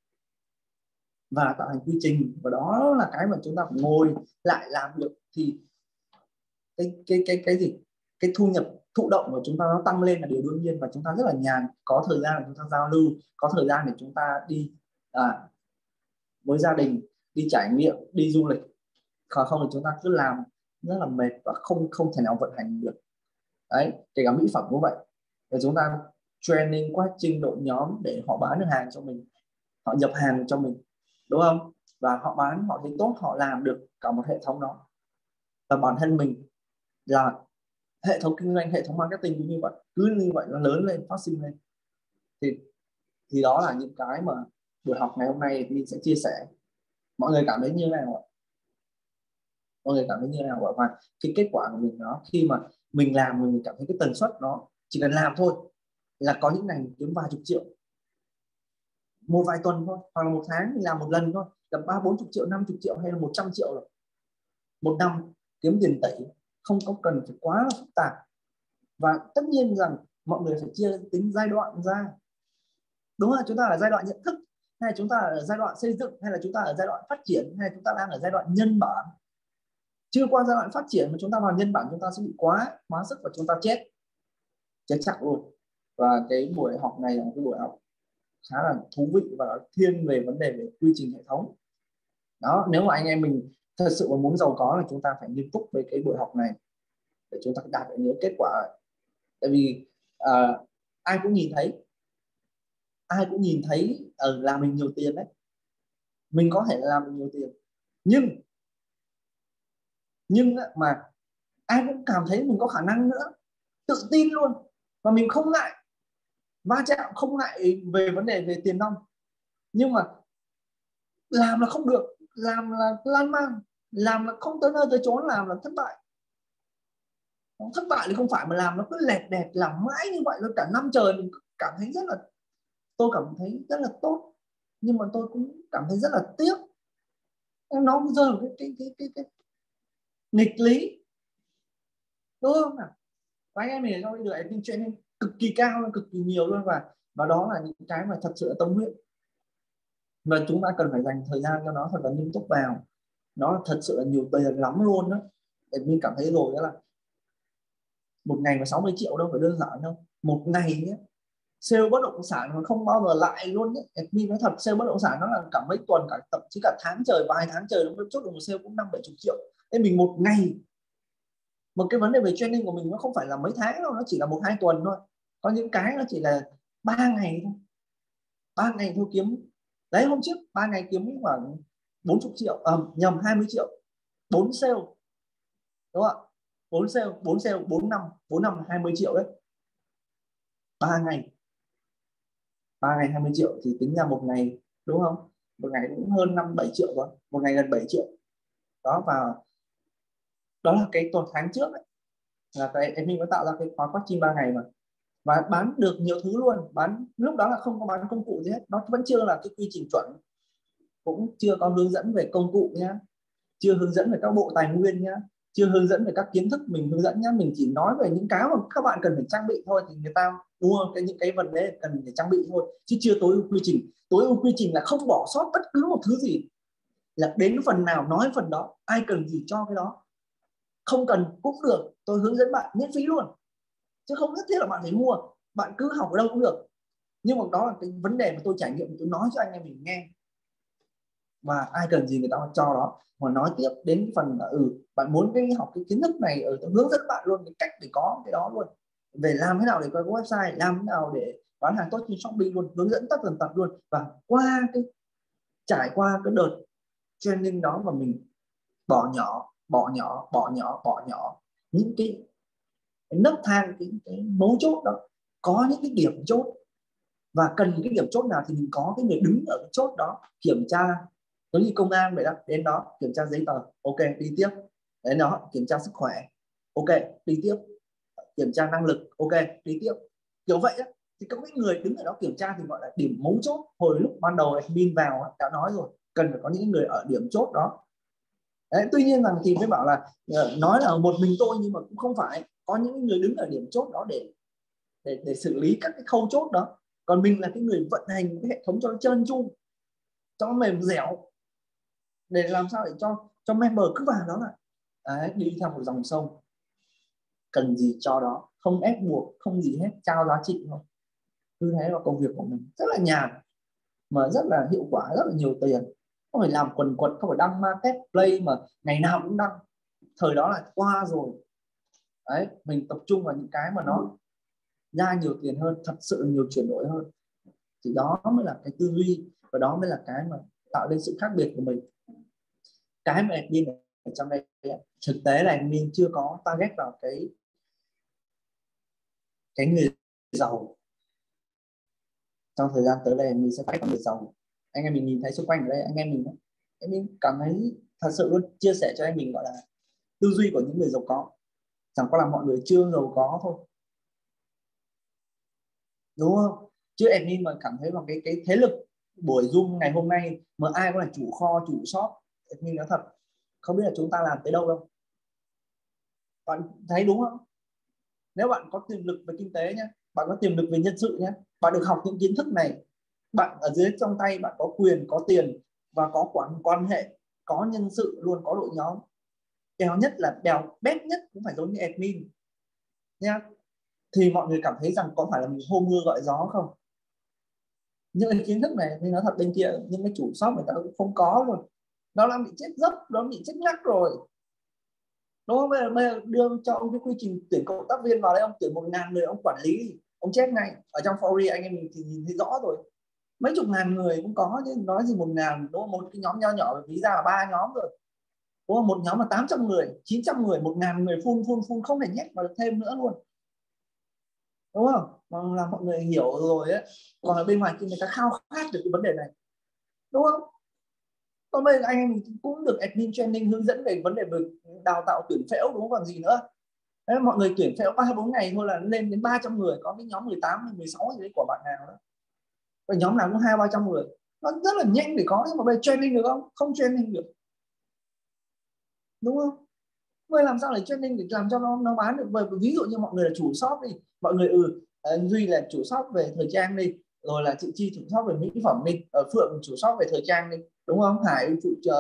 và tạo thành quy trình. Và đó là cái mà chúng ta phải ngồi lại làm được, thì cái cái cái cái gì cái thu nhập thụ động của chúng ta nó tăng lên là điều đương nhiên. Và chúng ta rất là nhàn, có thời gian để chúng ta giao lưu, có thời gian để chúng ta đi à, với gia đình, đi trải nghiệm, đi du lịch. Còn không thì chúng ta cứ làm rất là mệt và không không thể nào vận hành được đấy. Kể cả mỹ phẩm cũng vậy, để chúng ta training quá trình đội nhóm để họ bán được hàng cho mình, họ nhập hàng cho mình, đúng không? Và họ bán, họ thấy tốt, họ làm được cả một hệ thống đó. Và bản thân mình là hệ thống kinh doanh, hệ thống marketing cũng như vậy, cứ như vậy nó lớn lên, phát sinh lên. Thì thì đó là những cái mà buổi học ngày hôm nay mình sẽ chia sẻ. Mọi người cảm thấy như thế nào ạ? Mọi người cảm thấy như thế nào ạ? Và cái kết quả của mình nó khi mà mình làm, mình cảm thấy cái tần suất nó chỉ cần làm thôi là có những ngày kiếm vài chục triệu, một vài tuần thôi, hoặc là một tháng mình làm một lần thôi là ba bốn chục triệu, năm chục triệu hay là một trăm triệu rồi. Một năm kiếm tiền tỷ, không có cần phải quá là phức tạp. Và tất nhiên rằng mọi người phải chia tính giai đoạn ra, đúng là chúng ta ở giai đoạn nhận thức, hay chúng ta ở giai đoạn xây dựng, hay là chúng ta ở giai đoạn phát triển, hay chúng ta đang ở giai đoạn nhân bản. Chưa qua giai đoạn phát triển mà chúng ta vào nhân bản, chúng ta sẽ bị quá quá sức và chúng ta chết chết chắc luôn. Và cái buổi học này là một cái buổi học khá là thú vị và thiên về vấn đề về quy trình hệ thống đó. Nếu mà anh em mình thật sự mà muốn giàu có là chúng ta phải nghiêm túc với cái buổi học này để chúng ta đạt được những kết quả. Tại vì uh, ai cũng nhìn thấy ai cũng nhìn thấy ở uh, là mình nhiều tiền đấy, mình có thể làm được nhiều tiền, nhưng nhưng mà ai cũng cảm thấy mình có khả năng nữa, tự tin luôn, và mình không ngại va chạm, không ngại về vấn đề về tiền nong. Nhưng mà làm là không được, làm là lan man, làm là không tới nơi tới chốn, làm là thất bại. Thất bại thì không phải mà làm nó cứ lẹt đẹt, làm mãi như vậy rồi cả năm trời, mình cảm thấy rất là, tôi cảm thấy rất là tốt, nhưng mà tôi cũng cảm thấy rất là tiếc, nó rơi vào cái cái cái cái, cái nghịch lý, đúng không nào? Và anh em mình trong được admin training cực kỳ cao, cực kỳ nhiều luôn. Và và đó là những cái mà thật sự là tâm huyết, và chúng ta cần phải dành thời gian cho nó thật là nghiêm túc vào. Nó thật sự là nhiều tiền lắm luôn đó. Admin cảm thấy rồi, đó là một ngày mà sáu mươi triệu đâu phải đơn giản đâu, một ngày nhé. Sale bất động sản nó không bao giờ lại luôn đấy. Admin nói thật, sale bất động sản nó là cả mấy tuần, cả thậm chí cả tháng trời, vài tháng trời nó mới chốt được một sale cũng năm bảy chục triệu. Nên mình một ngày, một cái vấn đề về training của mình nó không phải là mấy tháng đâu, nó chỉ là một hai tuần thôi. Có những cái nó chỉ là ba ngày thôi, ba ngày thôi kiếm. Đấy, hôm trước ba ngày kiếm khoảng bốn mươi triệu, à, nhầm hai mươi triệu, bốn sale, đúng không ạ? bốn sale, bốn sale, bốn năm, bốn năm hai mươi triệu đấy. ba ngày, ba ngày hai mươi triệu thì tính ra một ngày, đúng không? Một ngày cũng hơn năm bảy triệu rồi, một ngày gần bảy triệu. Đó, và đó là cái tuần tháng trước ấy, là cái em mình có tạo ra cái khóa coaching ba ngày mà, và bán được nhiều thứ luôn. Bán lúc đó là không có bán công cụ gì hết, nó vẫn chưa là cái quy trình chuẩn, cũng chưa có hướng dẫn về công cụ nhá, chưa hướng dẫn về các bộ tài nguyên nhá, chưa hướng dẫn về các kiến thức mình hướng dẫn nhá. Mình chỉ nói về những cái mà các bạn cần phải trang bị thôi, thì người ta mua cái những cái vấn đề cần phải trang bị thôi, chứ chưa tối ưu quy trình. Tối ưu quy trình là không bỏ sót bất cứ một thứ gì, là đến phần nào nói phần đó, ai cần gì cho cái đó, không cần cũng được, tôi hướng dẫn bạn miễn phí luôn, chứ không nhất thiết là bạn phải mua. Bạn cứ học ở đâu cũng được, nhưng mà đó là cái vấn đề mà tôi trải nghiệm, tôi nói cho anh em mình nghe, và ai cần gì người ta cho đó. Mà nói tiếp đến cái phần là ừ bạn muốn cái học cái kiến thức này, ở tôi hướng dẫn bạn luôn cái cách để có cái đó luôn, về làm thế nào để có website, làm thế nào để bán hàng tốt trên Shopee luôn, hướng dẫn tất tần tật luôn. Và qua cái trải qua cái đợt training đó, và mình bỏ nhỏ bỏ nhỏ bỏ nhỏ bỏ nhỏ những cái, cái nấc thang, cái, cái mấu chốt đó, có những cái điểm chốt, và cần cái điểm chốt nào thì mình có cái người đứng ở cái chốt đó kiểm tra, giống như công an vậy đó, đến đó kiểm tra giấy tờ, ok đi tiếp, đến đó kiểm tra sức khỏe, ok đi tiếp, kiểm tra năng lực, ok đi tiếp, kiểu vậy đó. Thì có cái người đứng ở đó kiểm tra thì gọi là điểm mấu chốt. Hồi lúc ban đầu admin vào đã nói rồi, cần phải có những người ở điểm chốt đó. Đấy, tuy nhiên rằng thì mới bảo là nói là một mình tôi, nhưng mà cũng không phải, có những người đứng ở điểm chốt đó để để, để xử lý các cái khâu chốt đó. Còn mình là cái người vận hành cái hệ thống cho nó trơn tru, cho nó mềm dẻo, để làm sao để cho cho member cứ vào đó là đấy, đi theo một dòng sông, cần gì cho đó, không ép buộc, không gì hết, trao giá trị thôi. Cứ thế là công việc của mình rất là nhàn mà rất là hiệu quả, rất là nhiều tiền, không phải làm quần quật, không phải đăng marketplace mà ngày nào cũng đăng. Thời đó là qua rồi. Đấy, mình tập trung vào những cái mà nó ra nhiều tiền hơn, thật sự nhiều chuyển đổi hơn, thì đó mới là cái tư duy, và đó mới là cái mà tạo nên sự khác biệt của mình. Cái mà admin ở trong đây thực tế là admin chưa có target vào cái cái người giàu. Trong thời gian tới đây mình sẽ phải có người giàu. Anh em mình nhìn thấy xung quanh ở đây, anh em mình anh em cảm thấy thật sự luôn, chia sẻ cho anh mình gọi là tư duy của những người giàu có, chẳng qua là mọi người chưa giàu có thôi, đúng không? Chứ admin mà cảm thấy vào cái cái thế lực buổi Zoom ngày hôm nay mà ai cũng là chủ kho, chủ shop, admin nói thật không biết là chúng ta làm tới đâu đâu. Bạn thấy đúng không? Nếu bạn có tiềm lực về kinh tế nhé, bạn có tiềm lực về nhân sự nhé, bạn được học những kiến thức này, bạn ở dưới trong tay bạn có quyền, có tiền và có quản quan hệ, có nhân sự luôn, có đội nhóm. Bèo nhất là bèo bét nhất cũng phải giống như admin nhá. Thì mọi người cảm thấy rằng có phải là mình hô mưa gọi gió không? Những cái kiến thức này thì nói thật, bên kia những cái chủ shop người ta cũng không có luôn, nó đang bị chết dấp, nó bị chết ngắt rồi, đúng không? Bây giờ, bây giờ đưa cho ông cái quy trình tuyển cộng tác viên vào đây, ông tuyển một ngàn người, ông quản lý, ông chết ngay. Ở trong Fori anh em mình thì nhìn thấy rõ rồi, mấy chục ngàn người cũng có chứ nói gì một ngàn, đúng không? Một cái nhóm nho nhỏ ví ra là ba nhóm rồi, đúng không? Một nhóm là tám trăm người, chín trăm người, một ngàn người full full full không thể nhét vào được thêm nữa luôn, đúng không? Mà là mọi người hiểu rồi ấy. Còn ở bên ngoài kia người ta khao khát được cái vấn đề này, đúng không? Còn bây giờ anh em cũng được admin training hướng dẫn về vấn đề về đào tạo tuyển phễu, đúng không? Còn gì nữa. Đấy, mọi người tuyển phễu ba bốn ngày thôi là lên đến ba trăm người, có cái nhóm mười tám, mười sáu gì đấy của bạn nào đó, và nhóm nào cũng hai ba trăm người, nó rất là nhanh để có. Nhưng mà bây giờ training được không? Không training được, đúng không? Bây làm sao để training để làm cho nó nó bán được? Bởi ví dụ như mọi người là chủ shop đi, mọi người ừ Duy là chủ shop về thời trang đi, rồi là chị Chi chủ shop về mỹ phẩm đi, ở Phượng chủ shop về thời trang đi, đúng không? Hải chủ,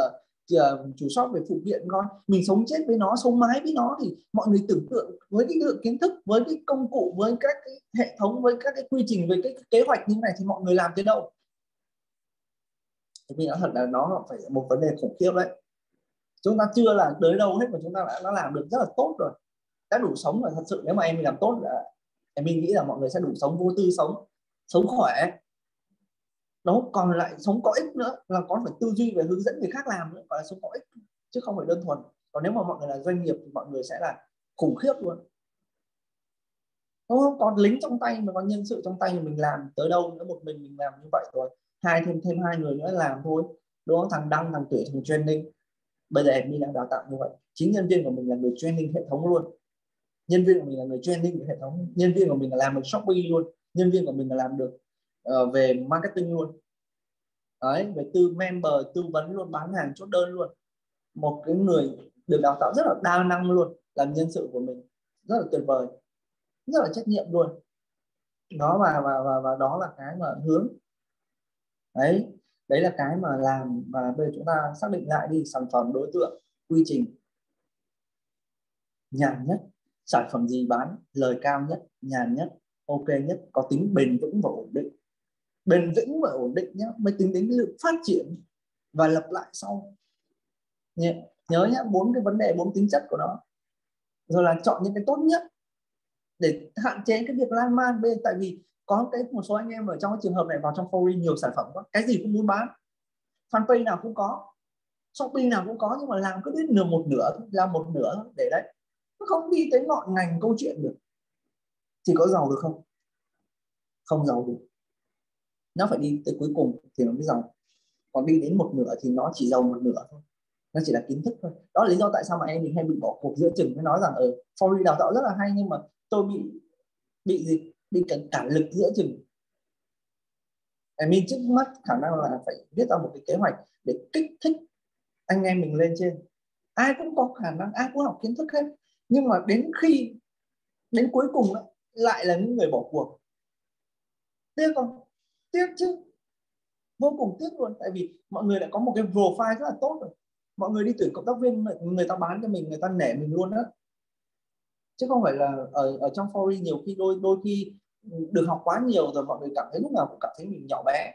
chủ shop về phụ kiện coi, mình sống chết với nó, sống mái với nó, thì mọi người tưởng tượng với cái lượng kiến thức, với cái công cụ, với các cái hệ thống, với các cái quy trình, với cái kế hoạch như này thì mọi người làm tới đâu? Thì mình nói thật là nó phải một vấn đề khủng khiếp đấy. Chúng ta chưa là tới đâu hết mà chúng ta đã, đã làm được rất là tốt rồi, đã đủ sống rồi. Thật sự nếu mà em mình làm tốt là em mình nghĩ là mọi người sẽ đủ sống, vô tư sống, sống khỏe đó. Còn lại sống có ích nữa là có phải tư duy về hướng dẫn người khác làm nữa, gọi là sống có ích chứ không phải đơn thuần. Còn nếu mà mọi người là doanh nghiệp thì mọi người sẽ là khủng khiếp luôn, đúng không? Còn lính trong tay mà có nhân sự trong tay thì mình làm tới đâu nữa, một mình mình làm như vậy rồi, hai thêm thêm hai người nữa làm thôi, đúng không? Thằng Đăng, thằng Tuyển, thằng training. Bây giờ em đi đang đào tạo như vậy, chính nhân viên của mình là người training hệ thống luôn, nhân viên của mình là người training về hệ thống, nhân viên của mình là làm được Shopee luôn, nhân viên của mình là làm được uh, về marketing luôn đấy, về tư member, tư vấn luôn, bán hàng, chốt đơn luôn. Một cái người được đào tạo rất là đa năng luôn, làm nhân sự của mình rất là tuyệt vời, rất là trách nhiệm luôn đó. Và và và, và đó là cái mà hướng đấy, đấy là cái mà làm. Và bây giờ chúng ta xác định lại đi, sản phẩm, đối tượng, quy trình nhàn nhất, sản phẩm gì bán lời cao nhất, nhàn nhất, ok nhất, có tính bền vững và ổn định. Bền vững và ổn định nhé, mới tính đến cái lượng phát triển và lập lại sau. Nhớ, nhớ nhé, bốn cái vấn đề, bốn tính chất của nó. Rồi là chọn những cái tốt nhất để hạn chế cái việc lan man bên. Tại vì có cái một số anh em ở trong cái trường hợp này vào trong Fori nhiều sản phẩm quá, cái gì cũng muốn bán, fanpage nào cũng có, Shopee nào cũng có, nhưng mà làm cứ đến nửa một nửa, làm một nửa để đấy, nó không đi tới ngọn ngành câu chuyện được. Thì có giàu được không? Không giàu được. Nó phải đi tới cuối cùng thì nó mới giàu. Còn đi đến một nửa thì nó chỉ giàu một nửa thôi, nó chỉ là kiến thức thôi. Đó là lý do tại sao mà em mình hay bị bỏ cuộc giữa chừng, mới nói rằng ở ừ, Fori đào tạo rất là hay nhưng mà tôi bị bị gì bị cản, cản lực giữa chừng. Em mình trước mắt khả năng là phải viết ra một cái kế hoạch để kích thích anh em mình lên trên. Ai cũng có khả năng, ai cũng học kiến thức hết, nhưng mà đến khi đến cuối cùng đó, lại là những người bỏ cuộc. Tiếc không? Tiếc chứ, vô cùng tiếc luôn. Tại vì mọi người đã có một cái profile rất là tốt rồi, mọi người đi tuyển cộng tác viên, người ta bán cho mình, người ta nể mình luôn đó, chứ không phải là ở ở trong Fori nhiều khi đôi đôi khi được học quá nhiều rồi mọi người cảm thấy lúc nào cũng cảm thấy mình nhỏ bé.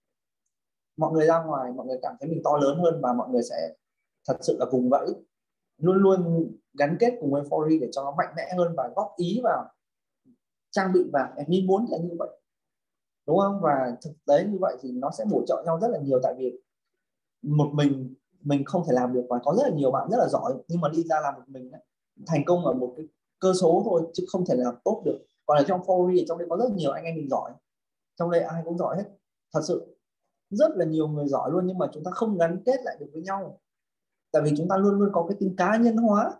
Mọi người ra ngoài mọi người cảm thấy mình to lớn hơn, và mọi người sẽ thật sự là vùng vẫy, luôn luôn gắn kết cùng với Fori để cho nó mạnh mẽ hơn và góp ý vào, trang bị vào. Em nghĩ muốn là như vậy, đúng không? Và thực tế như vậy thì nó sẽ bổ trợ nhau rất là nhiều. Tại vì một mình mình không thể làm được, và có rất là nhiều bạn rất là giỏi nhưng mà đi ra làm một mình ấy, thành công ở một cái cơ số thôi chứ không thể làm tốt được. Còn ở trong Fori, trong đây có rất nhiều anh em mình giỏi, trong đây ai cũng giỏi hết, thật sự rất là nhiều người giỏi luôn, nhưng mà chúng ta không gắn kết lại được với nhau. Tại vì chúng ta luôn luôn có cái tính cá nhân hóa,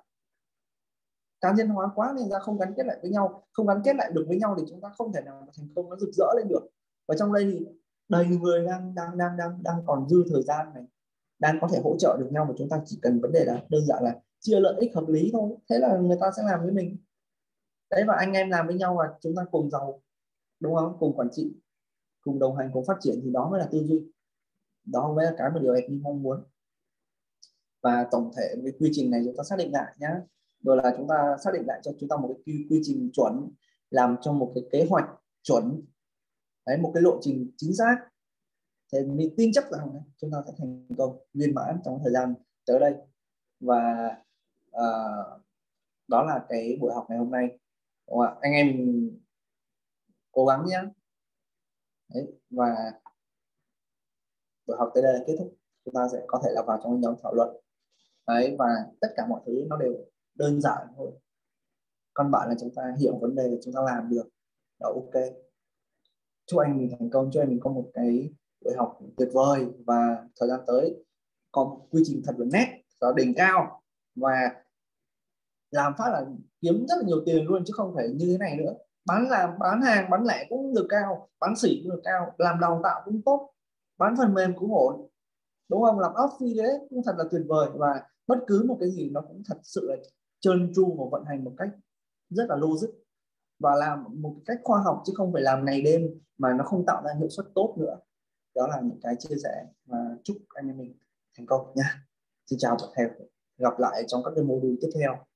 cá nhân hóa quá nên ra không gắn kết lại với nhau. Không gắn kết lại được với nhau thì chúng ta không thể nào thành công nó rực rỡ lên được. Và trong đây thì đầy người đang đang đang đang đang còn dư thời gian này, đang có thể hỗ trợ được nhau, mà chúng ta chỉ cần vấn đề là đơn giản là chia lợi ích hợp lý thôi, thế là người ta sẽ làm với mình đấy. Và anh em làm với nhau và chúng ta cùng giàu, đúng không? Cùng quản trị, cùng đồng hành, cùng phát triển, thì đó mới là tư duy, đó mới là cái mà điều em mong muốn. Và tổng thể cái quy trình này chúng ta xác định lại nhé, rồi là chúng ta xác định lại cho chúng ta một cái quy, quy trình chuẩn, làm cho một cái kế hoạch chuẩn đấy, một cái lộ trình chính xác, thì mình tin chắc rằng chúng ta sẽ thành công viên mãn trong thời gian tới đây. Và uh, đó là cái buổi học ngày hôm nay, đúng không ạ? Anh em mình cố gắng nhé. Đấy, và buổi học tới đây là kết thúc, chúng ta sẽ có thể là vào trong nhóm thảo luận đấy, và tất cả mọi thứ nó đều đơn giản thôi. Căn bản là chúng ta hiểu vấn đề, chúng ta làm được đó, ok. Chúc anh mình thành công, chúc anh mình có một cái buổi học tuyệt vời, và thời gian tới có quy trình thật là nét, đó, đỉnh cao, và làm phát là kiếm rất là nhiều tiền luôn, chứ không phải như thế này nữa. Bán làm bán hàng bán lẻ cũng được cao, bán sỉ cũng được cao, làm đào tạo cũng tốt, bán phần mềm cũng ổn, đúng không? Làm affiliate cũng thật là tuyệt vời, và bất cứ một cái gì nó cũng thật sự là trơn tru và vận hành một cách rất là logic, và làm một cách khoa học, chứ không phải làm ngày đêm mà nó không tạo ra hiệu suất tốt nữa. Đó là những cái chia sẻ, và chúc anh em mình thành công nha. Xin chào và hẹn gặp lại trong các cái module tiếp theo.